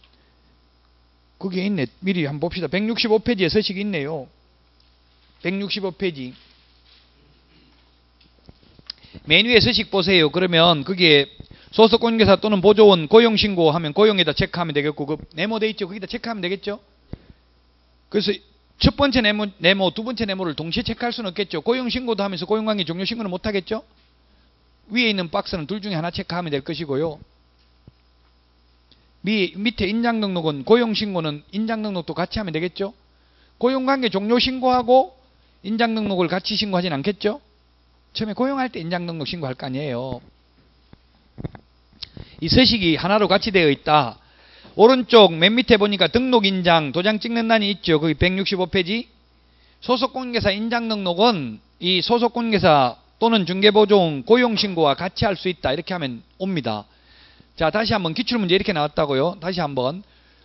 [SPEAKER 1] 그게 있네. 미리 한번 봅시다. 165페이지에 서식이 있네요. 165페이지. 맨 위에 서식 보세요. 그러면 그게 소속 공인중개사 또는 보조원 고용신고 하면 고용에다 체크하면 되겠고 그 네모돼 있죠. 거기다 체크하면 되겠죠. 그래서 첫 번째 네모, 두 번째 네모를 동시에 체크할 수는 없겠죠. 고용신고도 하면서 고용관계 종료신고는 못하겠죠. 위에 있는 박스는 둘 중에 하나 체크하면 될 것이고요. 밑에 인장등록은 고용신고는 인장등록도 같이 하면 되겠죠. 고용관계 종료신고하고 인장등록을 같이 신고하진 않겠죠. 처음에 고용할 때 인장등록 신고할 거 아니에요. 이 서식이 하나로 같이 되어 있다. 오른쪽 맨 밑에 보니까 등록인장 도장 찍는 난이 있죠. 거기 165페이지. 소속공인중개사 인장등록은 이 소속공인중개사 또는 중개보조원 고용신고와 같이 할 수 있다. 이렇게 하면 옵니다. 자, 다시 한번 기출문제 이렇게 나왔다고요. 다시 한번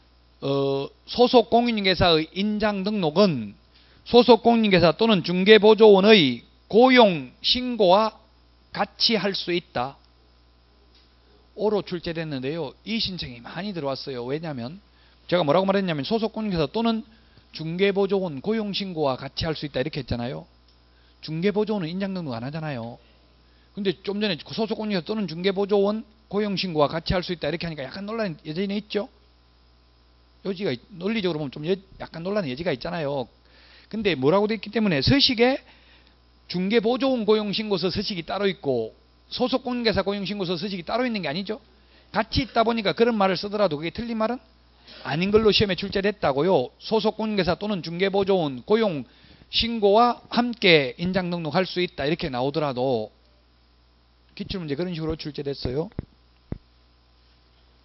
[SPEAKER 1] 소속공인중개사의 인장등록은 소속공인중개사 또는 중개보조원의 고용신고와 같이 할 수 있다. 오로 출제됐는데요. 이 신청이 많이 들어왔어요. 왜냐하면 제가 뭐라고 말했냐면 소속공인중개사 또는 중개보조원 고용신고와 같이 할 수 있다 이렇게 했잖아요. 중개보조원은 인장등록 안 하잖아요. 근데 좀 전에 소속공인중개사 또는 중개보조원 고용신고와 같이 할 수 있다 이렇게 하니까 약간 논란이 여전히 있죠. 여지가 논리적으로 보면 좀 약간 논란의 여지가 있잖아요. 근데 뭐라고 되어 있기 때문에 서식에 중개보조원 고용신고서 서식이 따로 있고 소속공인중개사 고용신고서 서식이 따로 있는 게 아니죠. 같이 있다 보니까 그런 말을 쓰더라도 그게 틀린 말은 아닌 걸로 시험에 출제됐다고요. 소속공인중개사 또는 중개보조원 고용신고와 함께 인장등록할 수 있다 이렇게 나오더라도 기출문제 그런 식으로 출제됐어요.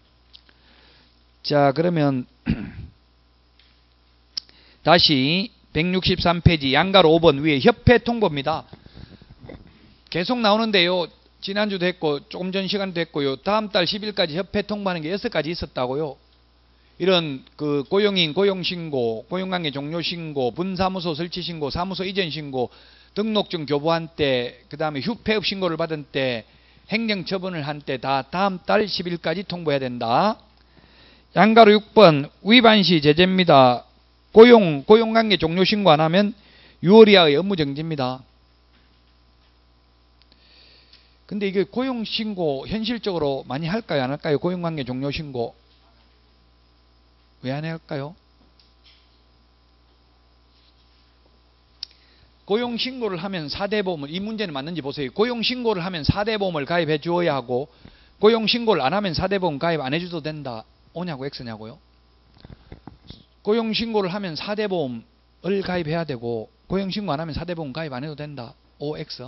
[SPEAKER 1] 자, 그러면 다시 163페이지 양가로 5번 위에 협회 통보입니다. 계속 나오는데요. 지난주도 했고 조금 전 시간도 했고요. 다음 달 10일까지 협회 통보하는 게 6가지 있었다고요. 이런 그 고용인 고용신고, 고용관계 종료신고, 분사무소 설치신고, 사무소 이전신고, 등록증 교부한 때, 그 다음에 휴폐업 신고를 받은 때, 행정처분을 한 때 다 다음 달 10일까지 통보해야 된다. 양가로 6번 위반 시 제재입니다. 고용관계 종료 신고 안 하면 6월 이하의 업무정지입니다. 근데 이게 고용신고 현실적으로 많이 할까요? 안 할까요? 고용관계 종료 신고. 왜 안 할까요? 고용신고를 하면 4대 보험을, 이 문제는 맞는지 보세요. 고용신고를 하면 4대 보험을 가입해 주어야 하고, 고용신고를 안 하면 4대 보험 가입 안 해줘도 된다. O냐고 X냐고요? 고용신고를 하면 4대 보험을 가입해야 되고, 고용신고 안 하면 4대 보험 가입 안 해도 된다. O, X.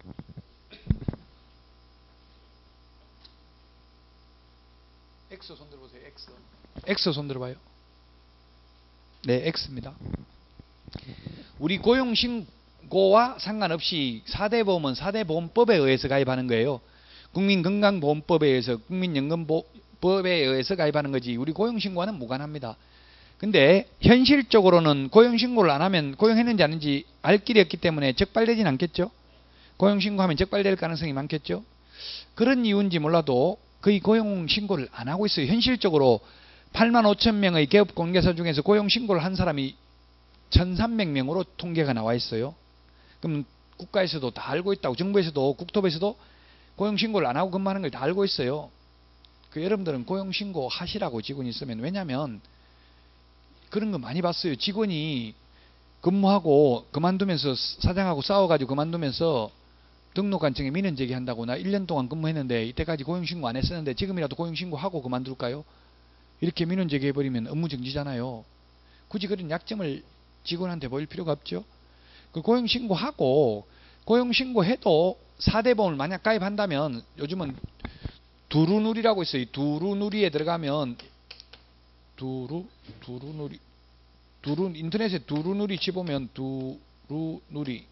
[SPEAKER 1] X 손 들어보세요. X. X 손 들어봐요. 네, X입니다. 우리 고용신고와 상관없이 4대 보험은 4대 보험법에 의해서 가입하는 거예요. 국민건강보험법에 의해서, 국민연금법에 의해서 가입하는 거지, 우리 고용신고와는 무관합니다. 근데 현실적으로는 고용신고를 안 하면 고용했는지 안 했는지 알 길이 없기 때문에 적발되진 않겠죠? 고용신고하면 적발될 가능성이 많겠죠? 그런 이유인지 몰라도 거의 고용신고를 안 하고 있어요. 현실적으로 85,000명의 개업공개사 중에서 고용신고를 한 사람이 1,300명으로 통계가 나와 있어요. 그럼 국가에서도 다 알고 있다고, 정부에서도, 국토부에서도 고용신고를 안 하고 근무하는 걸 다 알고 있어요. 그 여러분들은 고용신고 하시라고, 직원이 있으면. 왜냐하면 그런 거 많이 봤어요. 직원이 근무하고 그만두면서, 사장하고 싸워가지고 그만두면서 등록관청에 민원 제기한다고, 나 1년 동안 근무했는데 이때까지 고용신고 안 했었는데 지금이라도 고용신고하고 그만둘까요? 이렇게 민원 제기해버리면 업무정지잖아요. 굳이 그런 약점을 직원한테 보일 필요가 없죠. 그 고용신고하고, 고용신고해도 4대 보험을 만약 가입한다면, 요즘은 두루누리라고 있어요. 두루누리에 들어가면 인터넷에 두루누리 치보면 두루누리,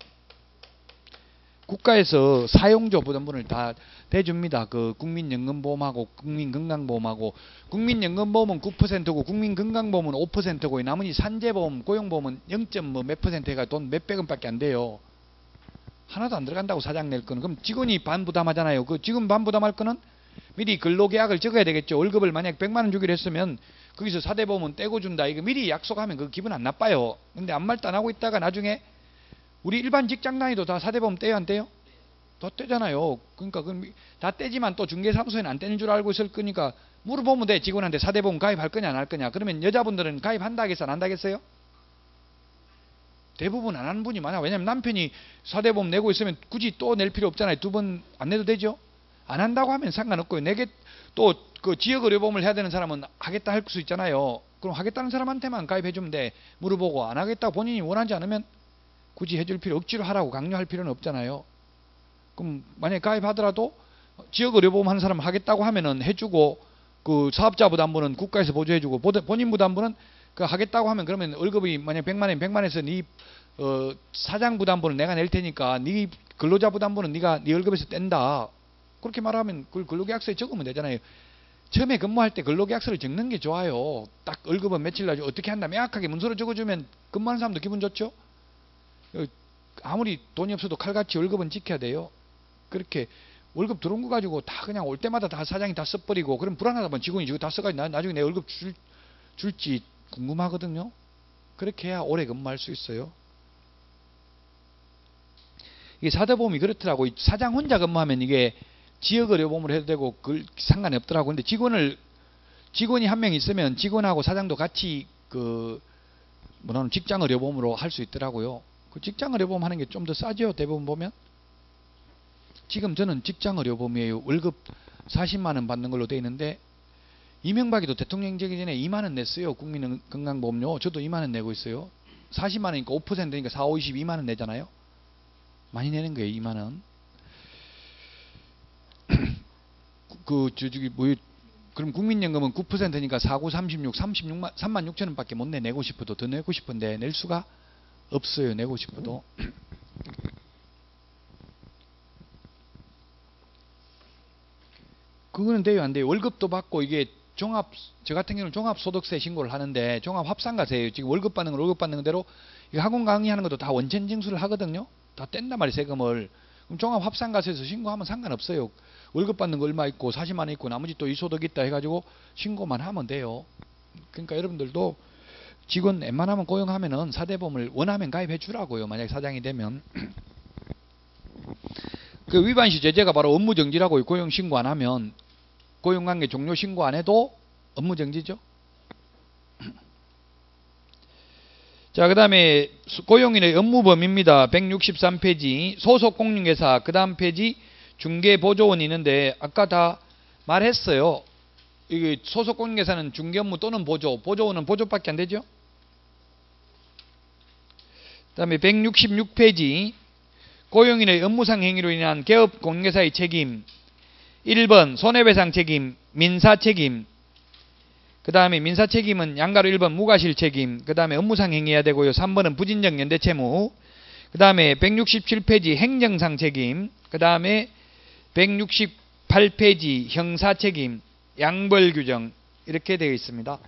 [SPEAKER 1] 국가에서 사용조 부담분을 다 대줍니다. 그 국민연금보험하고 국민건강보험하고, 국민연금보험은 9%고 국민건강보험은 5%고 나머지 산재보험, 고용보험은 0. 몇 %가 돈 몇백 원밖에 안 돼요. 하나도 안 들어간다고, 사장 낼 거는. 그럼 직원이 반부담하잖아요. 그 직원 반부담할 거는 미리 근로계약을 적어야 되겠죠. 월급을 만약 100만 원 주기로 했으면 거기서 4대 보험은 떼고 준다, 이거 미리 약속하면 그 기분 안 나빠요. 근데 아무 말도 안 하고 있다가 나중에, 우리 일반 직장 다니도 다 4대 보험 떼요, 안 떼요? 다 떼잖아요. 그러니까 다 떼지만 또 중개사무소에는 안 떼는 줄 알고 있을 거니까 물어보면 돼. 직원한테 4대 보험 가입할 거냐 안 할 거냐. 그러면 여자분들은 가입한다 하겠어, 안 한다 하겠어요? 대부분 안 하는 분이 많아. 왜냐면 남편이 4대 보험 내고 있으면 굳이 또 낼 필요 없잖아요. 2번 안 내도 되죠. 안 한다고 하면 상관없고요. 내게 또 그 지역의료보험을 해야 되는 사람은 하겠다 할 수 있잖아요. 그럼 하겠다는 사람한테만 가입해 주면 돼. 물어보고, 안 하겠다고 본인이 원하지 않으면 굳이 해줄 필요, 억지로 하라고 강요할 필요는 없잖아요. 그럼 만약에 가입하더라도 지역의료보험 하는 사람 하겠다고 하면은 해주고, 그 사업자 부담분은 국가에서 보조해주고, 본인 부담분은 그 하겠다고 하면, 그러면 월급이 만약 100만 원, 100만에서 네 사장 부담분은 내가 낼 테니까 네 근로자 부담분은 네가 네 월급에서 뗀다. 그렇게 말하면 그걸 근로계약서에 적으면 되잖아요. 처음에 근무할 때 근로계약서를 적는 게 좋아요. 딱 월급은 며칠 나죠, 어떻게 한다 명확하게 문서로 적어주면 근무하는 사람도 기분 좋죠. 아무리 돈이 없어도 칼같이 월급은 지켜야 돼요. 그렇게 월급 들어온 거 가지고 다 그냥 올 때마다 다 사장이 다 써버리고, 그럼 불안하다면 직원이 저거 다 써가지고 나중에 내 월급 줄지 궁금하거든요. 그렇게 해야 오래 근무할 수 있어요. 이게 사대보험이 그렇더라고. 사장 혼자 근무하면 이게 지역의료보험을 해도 되고 상관이 없더라고. 근데 직원이 한 명 있으면 직원하고 사장도 같이 직장의료보험으로 할 수 있더라고요. 그 직장의료보험 하는 게 좀 더 싸죠, 대부분 보면. 지금 저는 직장의료보험이에요. 월급 40만 원 받는 걸로 돼 있는데, 이명박이도 대통령 되기 전에 2만 원 냈어요. 국민건강보험료. 저도 2만 원 내고 있어요. 40만 원이니까 5%니까 4, 5, 20, 2만 원 내잖아요. 많이 내는 거예요, 2만 원. 그럼 국민연금은 9%니까 4, 9, 36, 3만 6천 원밖에 못 내고 싶어도 더 내고 싶은데 낼 수가 없어요. 내고 싶어도. 그거는 돼요, 안 돼요? 월급도 받고 이게 저 같은 경우는 종합소득세 신고를 하는데 종합합산가세예요. 지금 월급 받는 건 월급 받는 대로 이거 학원 강의하는 것도 다 원천 징수를 하거든요. 다 뗀단 말이에요, 세금을. 그럼 종합합산가세에서 신고하면 상관없어요. 월급 받는 거 얼마 있고 40만 원 있고 나머지 또 이 소득 있다 해가지고 신고만 하면 돼요. 그러니까 여러분들도 직원 웬만하면 고용하면은 사대보험을 원하면 가입해 주라고요. 만약에 사장이 되면. 그 위반시 제재가 바로 업무정지라고 고용 신고 안 하면 고용관계 종료 신고 안 해도 업무정지죠. 자, 그 다음에 고용인의 업무범위입니다. 163페이지 소속 공인중개사 그 다음 페이지 중개보조원이 있는데 아까 다 말했어요. 이게 소속 공인중개사는 중개업무 또는 보조원은 보조밖에 안 되죠. 그 다음에 166페이지 고용인의 업무상 행위로 인한 개업 공인중개사의 책임 1번 손해배상 책임, 민사책임. 그 다음에 민사책임은 양가로 1번 무과실 책임. 그 다음에 업무상 행위해야 되고요. 3번은 부진적 연대채무. 그 다음에 167페이지 행정상 책임. 그 다음에 168페이지 형사책임, 양벌규정 이렇게 되어 있습니다.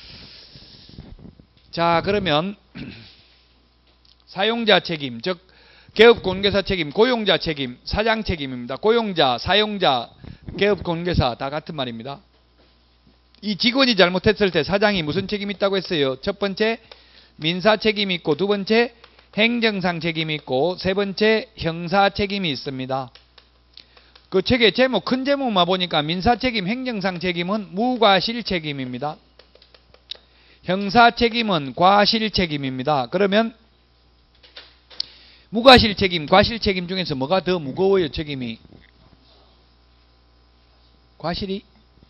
[SPEAKER 1] 자, 그러면 사용자 책임, 즉 개업공인중개사 책임, 고용자 책임, 사장 책임입니다. 고용자, 사용자, 개업공인중개사 다 같은 말입니다. 이 직원이 잘못했을 때 사장이 무슨 책임이 있다고 했어요? 첫 번째 민사 책임이 있고 두 번째 행정상 책임이 있고 세 번째 형사 책임이 있습니다. 그 책의 제목, 큰 제목만 보니까 민사 책임, 행정상 책임은 무과실 책임입니다. 형사 책임은 과실 책임입니다. 그러면 무과실 책임, 과실 책임 중에서 뭐가 더 무거워요, 책임이? 과실이?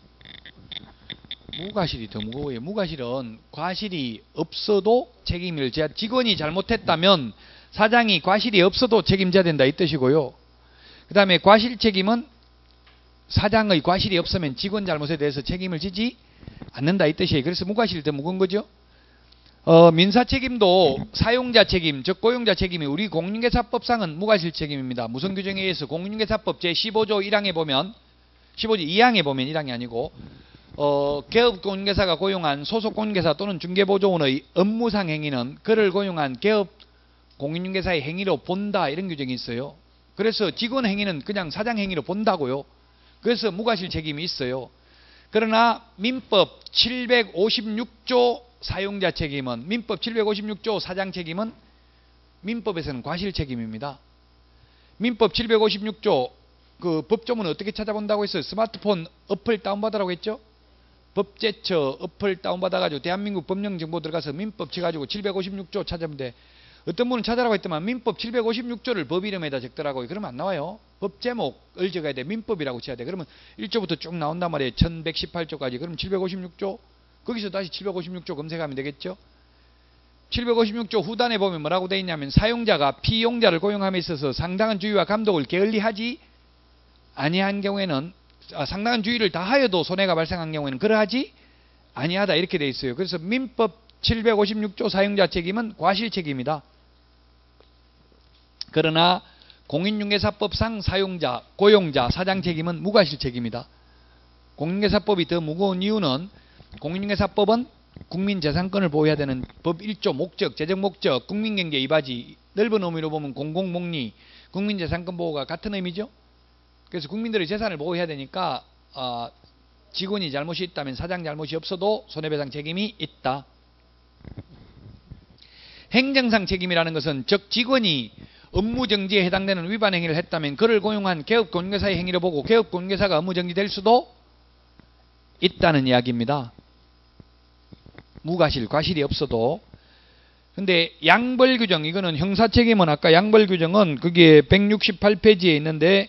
[SPEAKER 1] 무과실이 더 무거워요. 무과실은 과실이 없어도 책임을 져야, 직원이 잘못했다면 사장이 과실이 없어도 책임져야 된다 이 뜻이고요. 그 다음에 과실 책임은 사장의 과실이 없으면 직원 잘못에 대해서 책임을 지지 않는다 이 뜻이에요. 그래서 무과실이 더 무거운 거죠. 민사 책임도 사용자 책임, 즉 고용자 책임이 우리 공인중개사법상은 무과실 책임입니다. 무슨 규정에 의해서 공인중개사법 제15조 1항에 보면 15조 2항에 보면 1항이 아니고 개업공인중개사가 고용한 소속공인중개사 또는 중개보조원의 업무상 행위는 그를 고용한 개업공인중개사의 행위로 본다 이런 규정이 있어요. 그래서 직원 행위는 그냥 사장 행위로 본다고요. 그래서 무과실 책임이 있어요. 그러나 민법 756조 사용자 책임은, 민법 756조 사장 책임은 민법에서는 과실 책임입니다. 민법 756조 그 법조문은 어떻게 찾아본다고 했어요? 스마트폰 어플 다운받으라고 했죠? 법제처 어플 다운받아가지고 대한민국 법령정보 들어가서 민법 쳐가지고 756조 찾으면 돼. 어떤 분은 찾아라고 했더만 민법 756조를 법 이름에다 적더라고요. 그러면 안 나와요. 법 제목을 적어야 돼. 민법이라고 쳐야 돼. 그러면 1조부터 쭉 나온단 말이에요. 1118조까지. 그럼 756조? 거기서 다시 756조 검색하면 되겠죠? 756조 후단에 보면 뭐라고 되어 있냐면 사용자가 피용자를 고용함에 있어서 상당한 주의와 감독을 게을리하지 아니한 경우에는 상당한 주의를 다하여도 손해가 발생한 경우에는 그러하지 아니하다 이렇게 되어 있어요. 그래서 민법 756조 사용자 책임은 과실 책임이다. 그러나 공인중개사법상 사용자, 고용자, 사장 책임은 무과실 책임이다. 공인중개사법이 더 무거운 이유는 공인중개사법은 국민재산권을 보호해야 되는 법 1조 목적, 재정 목적, 국민경제 이바지, 넓은 의미로 보면 공공복리, 국민재산권 보호가 같은 의미죠. 그래서 국민들의 재산을 보호해야 되니까 직원이 잘못이 있다면 사장 잘못이 없어도 손해배상 책임이 있다. 행정상 책임이라는 것은 즉 직원이 업무정지에 해당되는 위반 행위를 했다면 그를 고용한 개업공인중개사의 행위를 보고 개업공인중개사가 업무정지될 수도 있다는 이야기입니다. 무과실, 과실이 없어도. 근데 양벌규정, 이거는 형사책임은 아까 양벌규정은 그게 168페이지에 있는데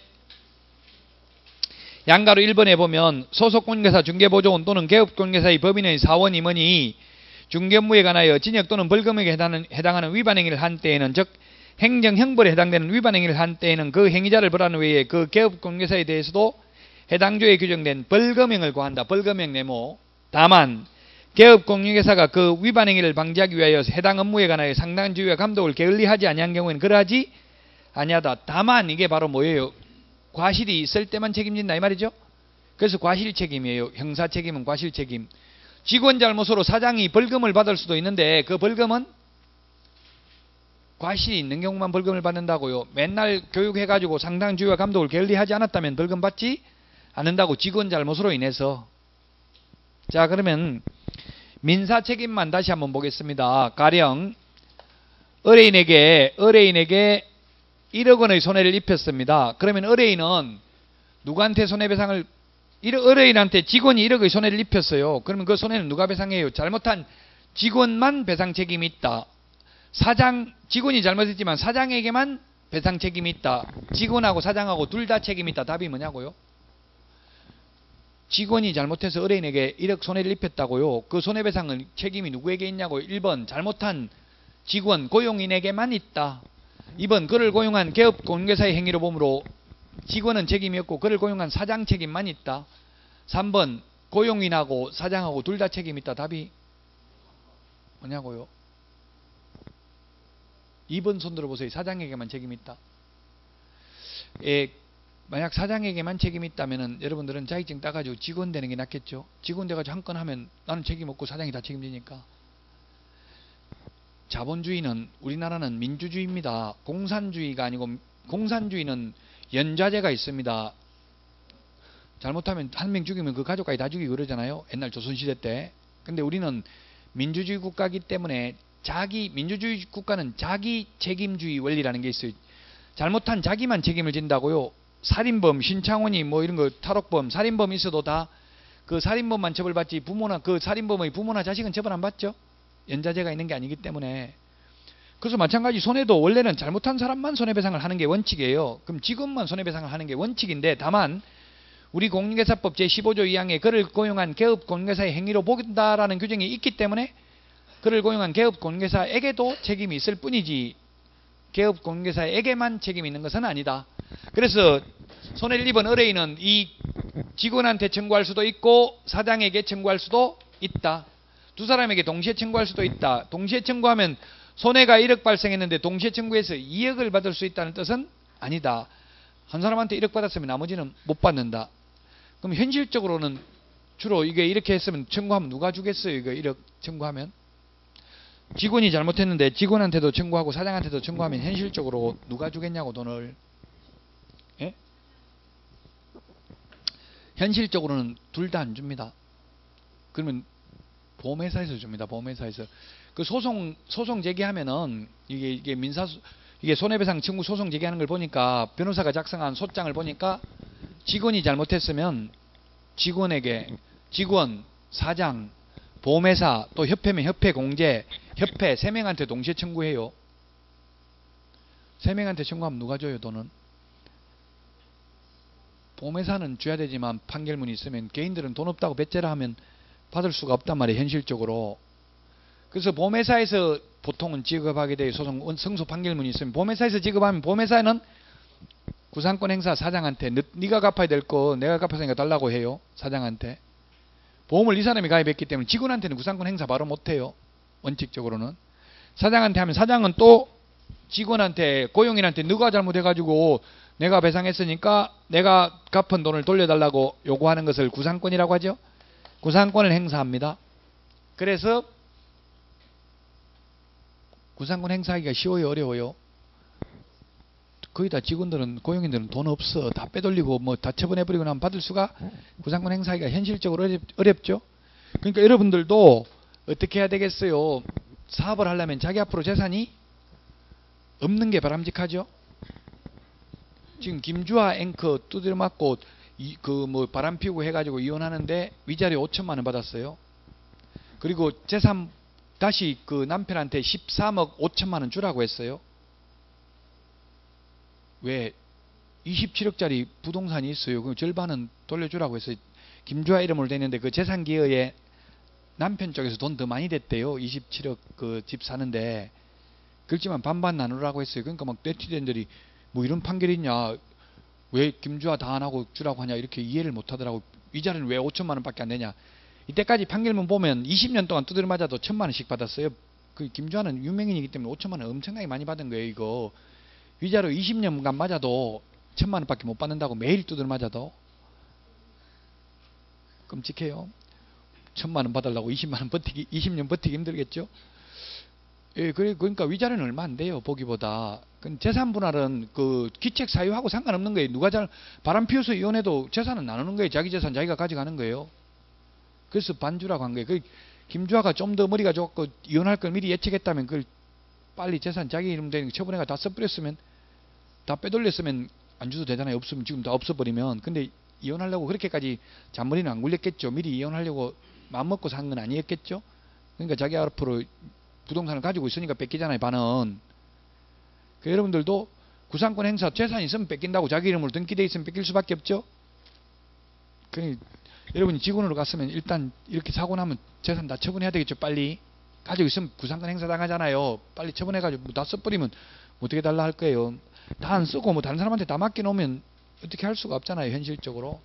[SPEAKER 1] 양가로 1번에 보면 소속공인중개사 중개보조원 또는 개업공인중개사의 법인의 사원 임원이 중개업무에 관하여 징역 또는 벌금에 해당하는 위반 행위를 한 때에는 즉 행정형벌에 해당되는 위반 행위를 한 때에는 그 행위자를 벌하는 외에 그 개업공인중개사에 대해서도 해당 조에 규정된 벌금형을 고한다. 벌금형 내모. 다만 개업 공인중개사가 그 위반 행위를 방지하기 위하여 해당 업무에 관하여 상당한 주의와 감독을 게을리하지 아니한 경우에는 그러하지 아니하다. 다만 이게 바로 뭐예요? 과실이 있을 때만 책임진다 이 말이죠. 그래서 과실 책임이에요. 형사 책임은 과실 책임. 직원 잘못으로 사장이 벌금을 받을 수도 있는데 그 벌금은 과실이 있는 경우만 벌금을 받는다고요. 맨날 교육해가지고 상당한 주의와 감독을 게을리하지 않았다면 벌금 받지 않는다고. 직원 잘못으로 인해서. 자, 그러면 민사 책임만 다시 한번 보겠습니다. 가령 의뢰인에게 1억 원의 손해를 입혔습니다. 그러면 의뢰인은 누구한테 손해배상을, 의뢰인한테 직원이 1억의 손해를 입혔어요. 그러면 그 손해는 누가 배상해요? 잘못한 직원만 배상 책임이 있다. 직원이 잘못했지만 사장에게만 배상 책임이 있다. 직원하고 사장하고 둘 다 책임이 있다. 답이 뭐냐고요? 직원이 잘못해서 의뢰인에게 1억 손해를 입혔다고요. 그 손해배상은 책임이 누구에게 있냐고요? 1번 잘못한 직원, 고용인에게만 있다. 2번 그를 고용한 개업 공인중개사의 행위로 보므로 직원은 책임이 없고 그를 고용한 사장 책임만 있다. 3번 고용인하고 사장하고 둘 다 책임이 있다. 답이 뭐냐고요? 2번 손 들어보세요. 사장에게만 책임이 있다. 만약 사장에게만 책임이 있다면 여러분들은 자격증 따가지고 직원 되는 게 낫겠죠. 직원 돼가지고 한 건 하면 나는 책임 없고 사장이 다 책임지니까. 자본주의는, 우리나라는 민주주의입니다. 공산주의가 아니고, 공산주의는 연좌제가 있습니다. 잘못하면 한 명 죽이면 그 가족까지 다 죽이고 그러잖아요. 옛날 조선시대 때. 근데 우리는 민주주의 국가이기 때문에 민주주의 국가는 자기 책임주의 원리라는 게 있어요. 잘못한 자기만 책임을 진다고요. 살인범, 신창원이 뭐 이런 거, 탈옥범, 살인범 있어도 다 그 살인범만 처벌받지 그 살인범의 부모나 자식은 처벌 안 받죠. 연좌제가 있는 게 아니기 때문에. 그래서 마찬가지 손해도 원래는 잘못한 사람만 손해배상을 하는 게 원칙이에요. 그럼 직원만 손해배상을 하는 게 원칙인데, 다만 우리 공인중개사법 제15조 2항에 그를 고용한 개업 공인중개사의 행위로 본다라는 규정이 있기 때문에 그를 고용한 개업 공인중개사에게도 책임이 있을 뿐이지 개업 공인중개사에게만 책임이 있는 것은 아니다. 그래서 손해를 입은 의뢰인은 이 직원한테 청구할 수도 있고 사장에게 청구할 수도 있다. 두 사람에게 동시에 청구할 수도 있다. 동시에 청구하면 손해가 1억 발생했는데 동시에 청구해서 2억을 받을 수 있다는 뜻은 아니다. 한 사람한테 1억 받았으면 나머지는 못 받는다. 그럼 현실적으로는 주로 이게 이렇게 했으면 청구하면 누가 주겠어요? 이거 1억 청구하면? 직원이 잘못했는데 직원한테도 청구하고 사장한테도 청구하면 현실적으로 누가 주겠냐고, 돈을. 예? 현실적으로는 둘 다 안 줍니다. 그러면 보험회사에서 줍니다. 보험회사에서. 그 소송 제기하면은 이게 이게 손해배상 청구 소송 제기하는 걸 보니까, 변호사가 작성한 소장을 보니까 직원이 잘못했으면 직원에게, 직원, 사장, 보험회사, 또 협회면 협회 공제, 협회 3명한테 동시에 청구해요. 3명한테 청구하면 누가 줘요, 돈은? 보험회사는 줘야 되지만 판결문이 있으면 개인들은 돈 없다고 배째라 하면 받을 수가 없단 말이에요, 현실적으로. 그래서 보험회사에서 보통은 지급하게 돼요. 승소 판결문이 있으면 보험회사에서 지급하면 보험회사는 구상권 행사 사장한테 네가 갚아야 될 거 내가 갚았으니까 달라고 해요. 사장한테. 보험을 이 사람이 가입했기 때문에 직원한테는 구상권 행사 바로 못해요. 원칙적으로는. 사장한테 하면 사장은 또 직원한테, 고용인한테 누가 잘못해가지고 내가 배상했으니까 내가 갚은 돈을 돌려달라고 요구하는 것을 구상권이라고 하죠. 구상권을 행사합니다. 그래서 구상권 행사하기가 쉬워요, 어려워요? 거의 다 직원들은, 고용인들은 돈 없어. 다 빼돌리고 뭐 다 처분해버리고 나면 받을 수가, 구상권 행사하기가 현실적으로 어렵죠. 그러니까 여러분들도 어떻게 해야 되겠어요? 사업을 하려면 자기 앞으로 재산이 없는 게 바람직하죠. 지금 김주아 앵커 두드려 맞고 그 뭐 바람 피우고 해가지고 이혼하는데 위자료 5천만 원 받았어요. 그리고 재산 다시 그 남편한테 13억 5천만 원 주라고 했어요. 왜? 27억짜리 부동산이 있어요. 그 절반은 돌려주라고 했어요. 김주아 이름으로 되는데 그 재산기여에 남편 쪽에서 돈 더 많이 됐대요. 27억 그 집 사는데. 그렇지만 반반 나누라고 했어요. 그러니까 막 네티즌들이 뭐 이런 판결이 있냐, 왜 김주아 다 안 하고 주라고 하냐, 이렇게 이해를 못 하더라고. 위자료는 왜 5천만 원밖에 안 되냐. 이때까지 판결문 보면 20년 동안 두드려 맞아도 1,000만 원씩 받았어요. 그 김주환은 유명인이기 때문에 5천만 원 엄청나게 많이 받은 거예요. 이거 위자료 20년간 맞아도 1,000만 원밖에 못 받는다고. 매일 두드려 맞아도 끔찍해요. 1,000만 원 받으려고 20년 버티기 힘들겠죠. 예, 그러니까 위자료는 얼마 안 돼요. 보기보다. 재산 분할은 그 기책 사유하고 상관없는 거예요. 누가 바람 피워서 이혼해도 재산은 나누는 거예요. 자기 재산 자기가 가져가는 거예요. 그래서 반주라고 한 거예요. 김주아가 좀 더 머리가 좋고 이혼할 걸 미리 예측했다면 그걸 빨리 재산 자기 이름 되는 거 처분해가 다 써버렸으면, 다 빼돌렸으면 안 줘도 되잖아요. 없으면 지금 다 없어버리면. 근데 이혼하려고 그렇게까지 잔머리는 안 굴렸겠죠. 미리 이혼하려고 마음먹고 산 건 아니었겠죠. 그러니까 자기 앞으로 부동산을 가지고 있으니까 뺏기잖아요. 반은. 여러분들도 구상권 행사 재산 있으면 뺏긴다고 자기 이름으로 등기돼 있으면 뺏길 수밖에 없죠. 여러분이 직원으로 갔으면 일단 이렇게 사고 나면 재산 다 처분해야 되겠죠. 빨리. 가지고 있으면 구상권 행사 당하잖아요. 빨리 처분해가지고 다 써버리면 어떻게 달라 할 거예요. 다 안 쓰고 다른 사람한테 다 맡겨놓으면 어떻게 할 수가 없잖아요. 현실적으로.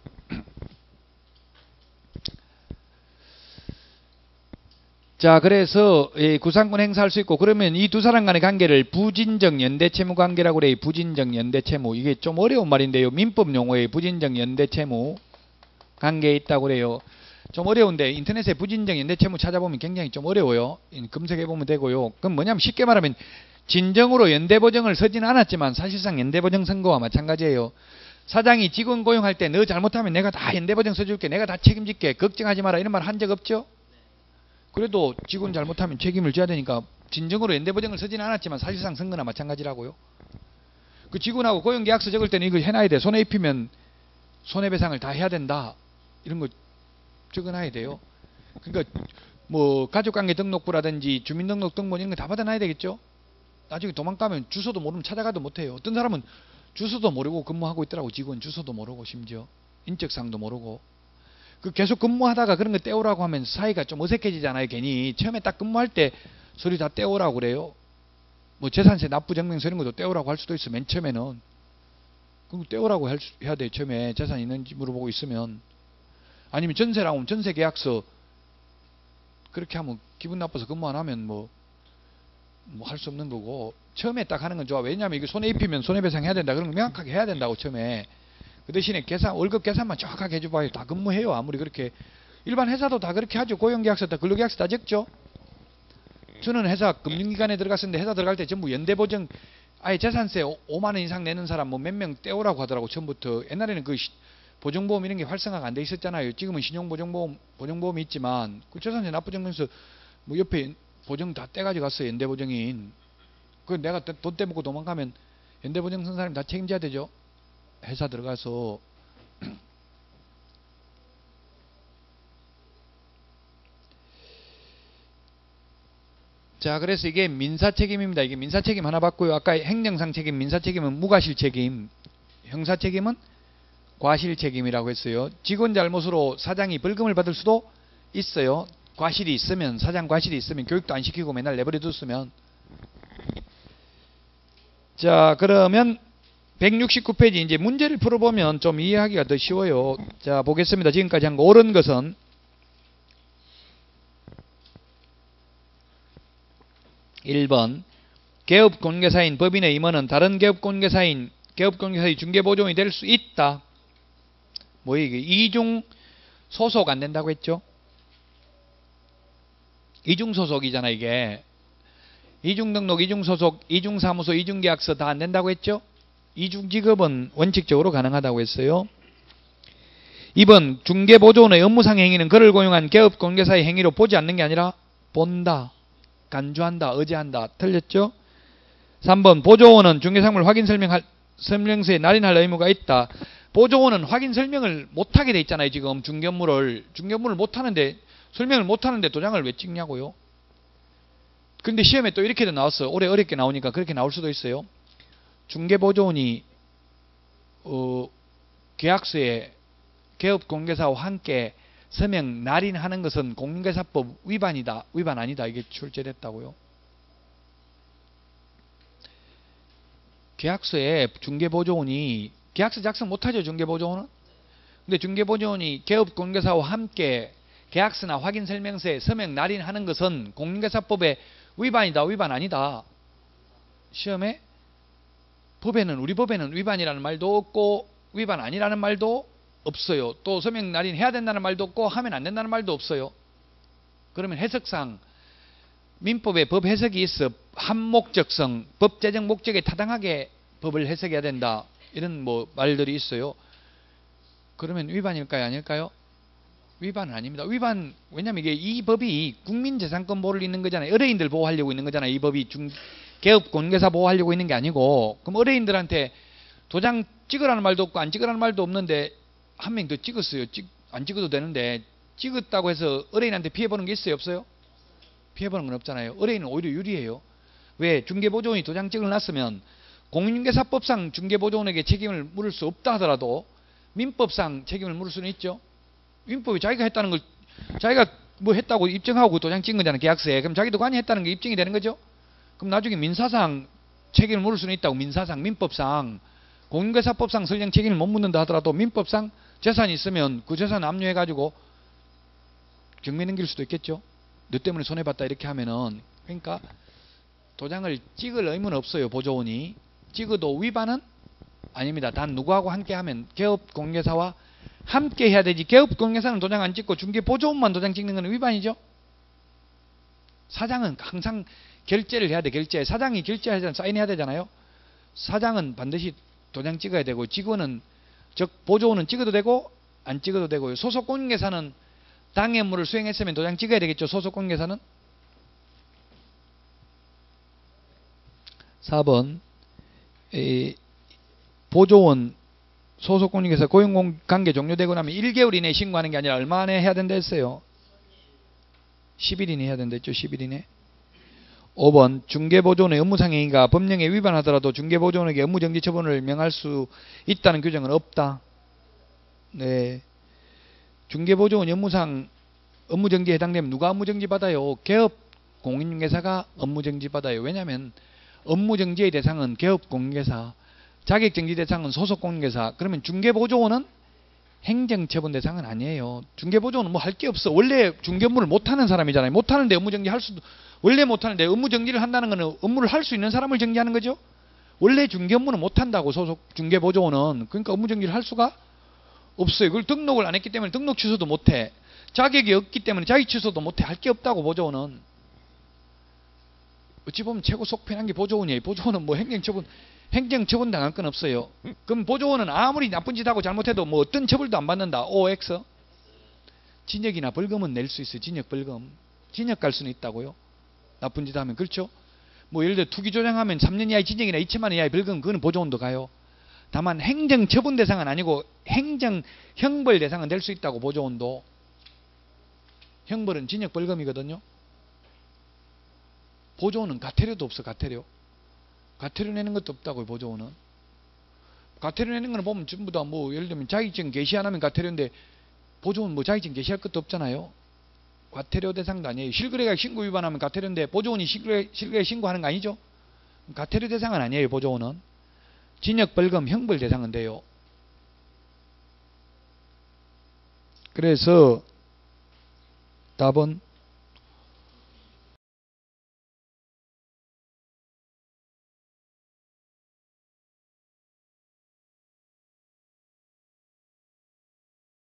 [SPEAKER 1] 자, 그래서 구상권 행사할 수 있고, 그러면 이 두 사람 간의 관계를 부진적 연대채무 관계라고 그래요. 부진적 연대채무. 이게 좀 어려운 말인데요. 민법 용어에 부진적 연대채무 관계에 있다고 그래요. 좀 어려운데 인터넷에 부진적 연대채무 찾아보면 굉장히 좀 어려워요. 검색해보면 되고요. 그럼 뭐냐면 쉽게 말하면 진정으로 연대보증을 서지는 않았지만 사실상 연대보증 선 거와 마찬가지예요. 사장이 직원 고용할 때 너 잘못하면 내가 다 연대보증 서줄게, 내가 다 책임질게, 걱정하지 마라, 이런 말 한 적 없죠? 그래도 직원 잘못하면 책임을 져야 되니까 진정으로 연대보증을 서지는 않았지만 사실상 선 거나 마찬가지라고요. 그 직원하고 고용계약서 적을 때는 이거 해놔야 돼. 손해 입히면 손해배상을 다 해야 된다, 이런 거 적어놔야 돼요. 그러니까 뭐 가족관계 등록부라든지 주민등록 등본 이런 거 다 받아놔야 되겠죠. 나중에 도망가면 주소도 모르면 찾아가도 못해요. 어떤 사람은 주소도 모르고 근무하고 있더라고. 직원 주소도 모르고 심지어 인적사항도 모르고. 계속 근무하다가 그런 거 떼오라고 하면 사이가 좀 어색해지잖아요. 괜히 처음에 딱 근무할 때 서류 다 떼오라고 그래요. 뭐 재산세 납부증명서 이런 것도 떼오라고 할 수도 있어. 맨 처음에는. 그럼 떼오라고 해야 돼. 처음에 재산 있는지 물어보고 있으면. 아니면 전세라고 하면 전세계약서 그렇게 하면 기분 나빠서 근무 안 하면 뭐 할 수 없는 거고. 처음에 딱 하는 건 좋아. 왜냐하면 이거 손해 입히면 손해배상 해야 된다. 그런 거 명확하게 해야 된다고 처음에. 그 대신에 월급 계산만 정확하게 해줘봐요. 다 근무해요. 아무리 그렇게. 일반 회사도 다 그렇게 하죠. 고용계약서 다 근로계약서 다 적죠. 저는 회사 금융기관에 들어갔었는데 회사 들어갈 때 전부 연대보증, 아예 재산세 5만 원 이상 내는 사람 뭐 몇 명 떼오라고 하더라고. 처음부터. 옛날에는 보증보험 이런 게 활성화가 안 돼 있었잖아요. 지금은 신용보증보험이 있지만 그 재산세 납부증명서 뭐 옆에 보증 다 떼가지고 갔어요. 연대보증인. 내가 돈 떼먹고 도망가면 연대보증 쓴 사람이 다 책임져야 되죠. 회사 들어가서. 자, 그래서 이게 민사책임입니다. 이게 민사책임 하나 받고요. 아까 행정상 책임, 민사책임은 무과실책임, 형사책임은 과실책임이라고 했어요. 직원 잘못으로 사장이 벌금을 받을 수도 있어요. 과실이 있으면, 사장 과실이 있으면, 교육도 안 시키고 맨날 내버려 뒀으면. 자, 그러면 169페이지 이제 문제를 풀어보면 좀 이해하기가 더 쉬워요. 자, 보겠습니다. 지금까지 한 거 옳은 것은 1번 개업공개사인 법인의 임원은 다른 개업공개사의 중개보조원이 될 수 있다. 뭐예요 이게? 이중 소속 안 된다고 했죠? 이중 소속이잖아 이게. 이중 등록, 이중 소속, 이중 사무소, 이중 계약서 다 안 된다고 했죠? 이중 직업은 원칙적으로 가능하다고 했어요. 2번 중개보조원의 업무상 행위는 그를 고용한 개업공개사의 행위로 보지 않는 게 아니라 본다, 간주한다, 의지한다. 틀렸죠? 3번 보조원은 중개상물 확인 설명서에 날인할 의무가 있다. 보조원은 확인 설명을 못하게 돼 있잖아요. 지금 중개업무를 못하는데, 설명을 못하는데 도장을 왜 찍냐고요. 근데 시험에 또 이렇게도 나왔어요. 올해 어렵게 나오니까 그렇게 나올 수도 있어요. 중개보조원이 계약서에 개업공개사와 함께 서명 날인하는 것은 공인중개사법 위반이다, 위반 아니다, 이게 출제됐다고요. 계약서에 중개보조원이 계약서 작성 못하죠. 중개보조원은. 근데 중개보조원이 개업공개사와 함께 계약서나 확인설명서에 서명 날인하는 것은 공인중개사법의 위반이다, 위반 아니다. 시험에 법에는, 우리 법에는 위반이라는 말도 없고 위반 아니라는 말도 없어요. 또 서명 날인 해야 된다는 말도 없고 하면 안 된다는 말도 없어요. 그러면 해석상 민법에 법 해석이 있어 한목적성, 법 제정 목적에 타당하게 법을 해석해야 된다. 이런 뭐 말들이 있어요. 그러면 위반일까요? 아닐까요? 위반은 아닙니다. 위반, 왜냐면 이게 이 법이 국민재산권 보호를 있는 거잖아요. 의뢰인들 보호하려고 있는 거잖아요. 이 법이 개업 공개사 보호하려고 있는 게 아니고, 그럼 의뢰인들한테 도장 찍으라는 말도 없고 안 찍으라는 말도 없는데 한 명 더 찍었어요. 안 찍어도 되는데 찍었다고 해서 의뢰인한테 피해보는 게 있어요? 없어요? 피해보는 건 없잖아요. 의뢰인은 오히려 유리해요. 왜? 중개보조원이 도장 찍어놨으면 공인중개사법상 중개보조원에게 책임을 물을 수 없다 하더라도 민법상 책임을 물을 수는 있죠. 민법이 자기가 했다는 걸, 자기가 뭐 했다고 입증하고 도장 찍은 거잖아요. 계약서에. 그럼 자기도 관여했다는 게 입증이 되는 거죠. 그럼 나중에 민사상 책임을 물을 수는 있다고. 민사상, 민법상, 공인중개사법상 설령 책임을 못 묻는다 하더라도 민법상 재산이 있으면 그 재산 압류해가지고 경매 넘길 수도 있겠죠. 너 때문에 손해봤다 이렇게 하면은. 그러니까 도장을 찍을 의무는 없어요. 보조원이. 찍어도 위반은 아닙니다. 단 누구하고 함께 하면, 개업 공개사와 함께 해야 되지. 개업 공개사는 도장 안 찍고 중개 보조원만 도장 찍는 건 위반이죠. 사장은 항상 결제를 해야 돼. 결제. 사장이 결제하잖아요. 사인해야 되잖아요. 사장은 반드시 도장 찍어야 되고, 직원은, 즉 보조원은 찍어도 되고 안 찍어도 되고요. 소속 공개사는 당의 업무를 수행했으면 도장 찍어야 되겠죠. 소속 공개사는. 4번 보조원 소속 공인중개사 고용관계 종료되고 나면 1개월 이내에 신고하는 게 아니라 얼마 안에 해야 된다 했어요? 10일 이내에 해야 된다 했죠. 10일 이내. 5번 중개보조원의 업무상 행위가 법령에 위반하더라도 중개보조원에게 업무정지 처분을 명할 수 있다는 규정은 없다. 네. 중개보조원이 업무상 업무정지에 해당되면 누가 업무정지 받아요? 개업 공인중개사가 업무정지 받아요. 왜냐하면 업무정지의 대상은 개업 공인중개사, 자격정지 대상은 소속 공인중개사. 그러면 중개보조원은 행정처분 대상은 아니에요. 중개보조원은 뭐 할 게 없어. 원래 중개업무를 못하는 사람이잖아요. 못하는데 업무정지 할 수도, 원래 못하는데 업무정지를 한다는 거는 업무를 할 수 있는 사람을 정지하는 거죠. 원래 중개업무는 못한다고 소속 중개보조원은. 그러니까 업무정지를 할 수가 없어요. 그걸 등록을 안 했기 때문에 등록 취소도 못해. 자격이 없기 때문에 자격 취소도 못해. 할 게 없다고 보조원은. 어찌 보면 최고 속편한 게 보조원이에요. 보조원은 뭐 행정처분 당할 건 없어요. 그럼 보조원은 아무리 나쁜 짓 하고 잘못해도 뭐 어떤 처벌도 안 받는다. OX. 징역이나 벌금은 낼 수 있어요. 징역, 벌금. 징역 갈 수는 있다고요. 나쁜 짓 하면. 그렇죠? 뭐 예를 들어 투기 조장하면 3년 이하의 징역이나 2천만 원 이하의 벌금, 그거는 보조원도 가요. 다만 행정처분 대상은 아니고 형벌 대상은 될 수 있다고. 보조원도. 형벌은 징역, 벌금이거든요. 보조원은 가태료도 없어. 가태료 내는 것도 없다고요. 보조원은. 가태료 내는 거는 보면 전부 다 뭐 예를 들면 자격증 개시 안 하면 가태료인데, 보조원 뭐 자격증 개시할 것도 없잖아요. 가태료 대상도 아니에요. 실거래가 신고 위반하면 가태료인데 보조원이 실거래 신고하는 거 아니죠? 가태료 대상은 아니에요. 보조원은. 징역, 벌금, 형벌 대상은 돼요. 그래서 답은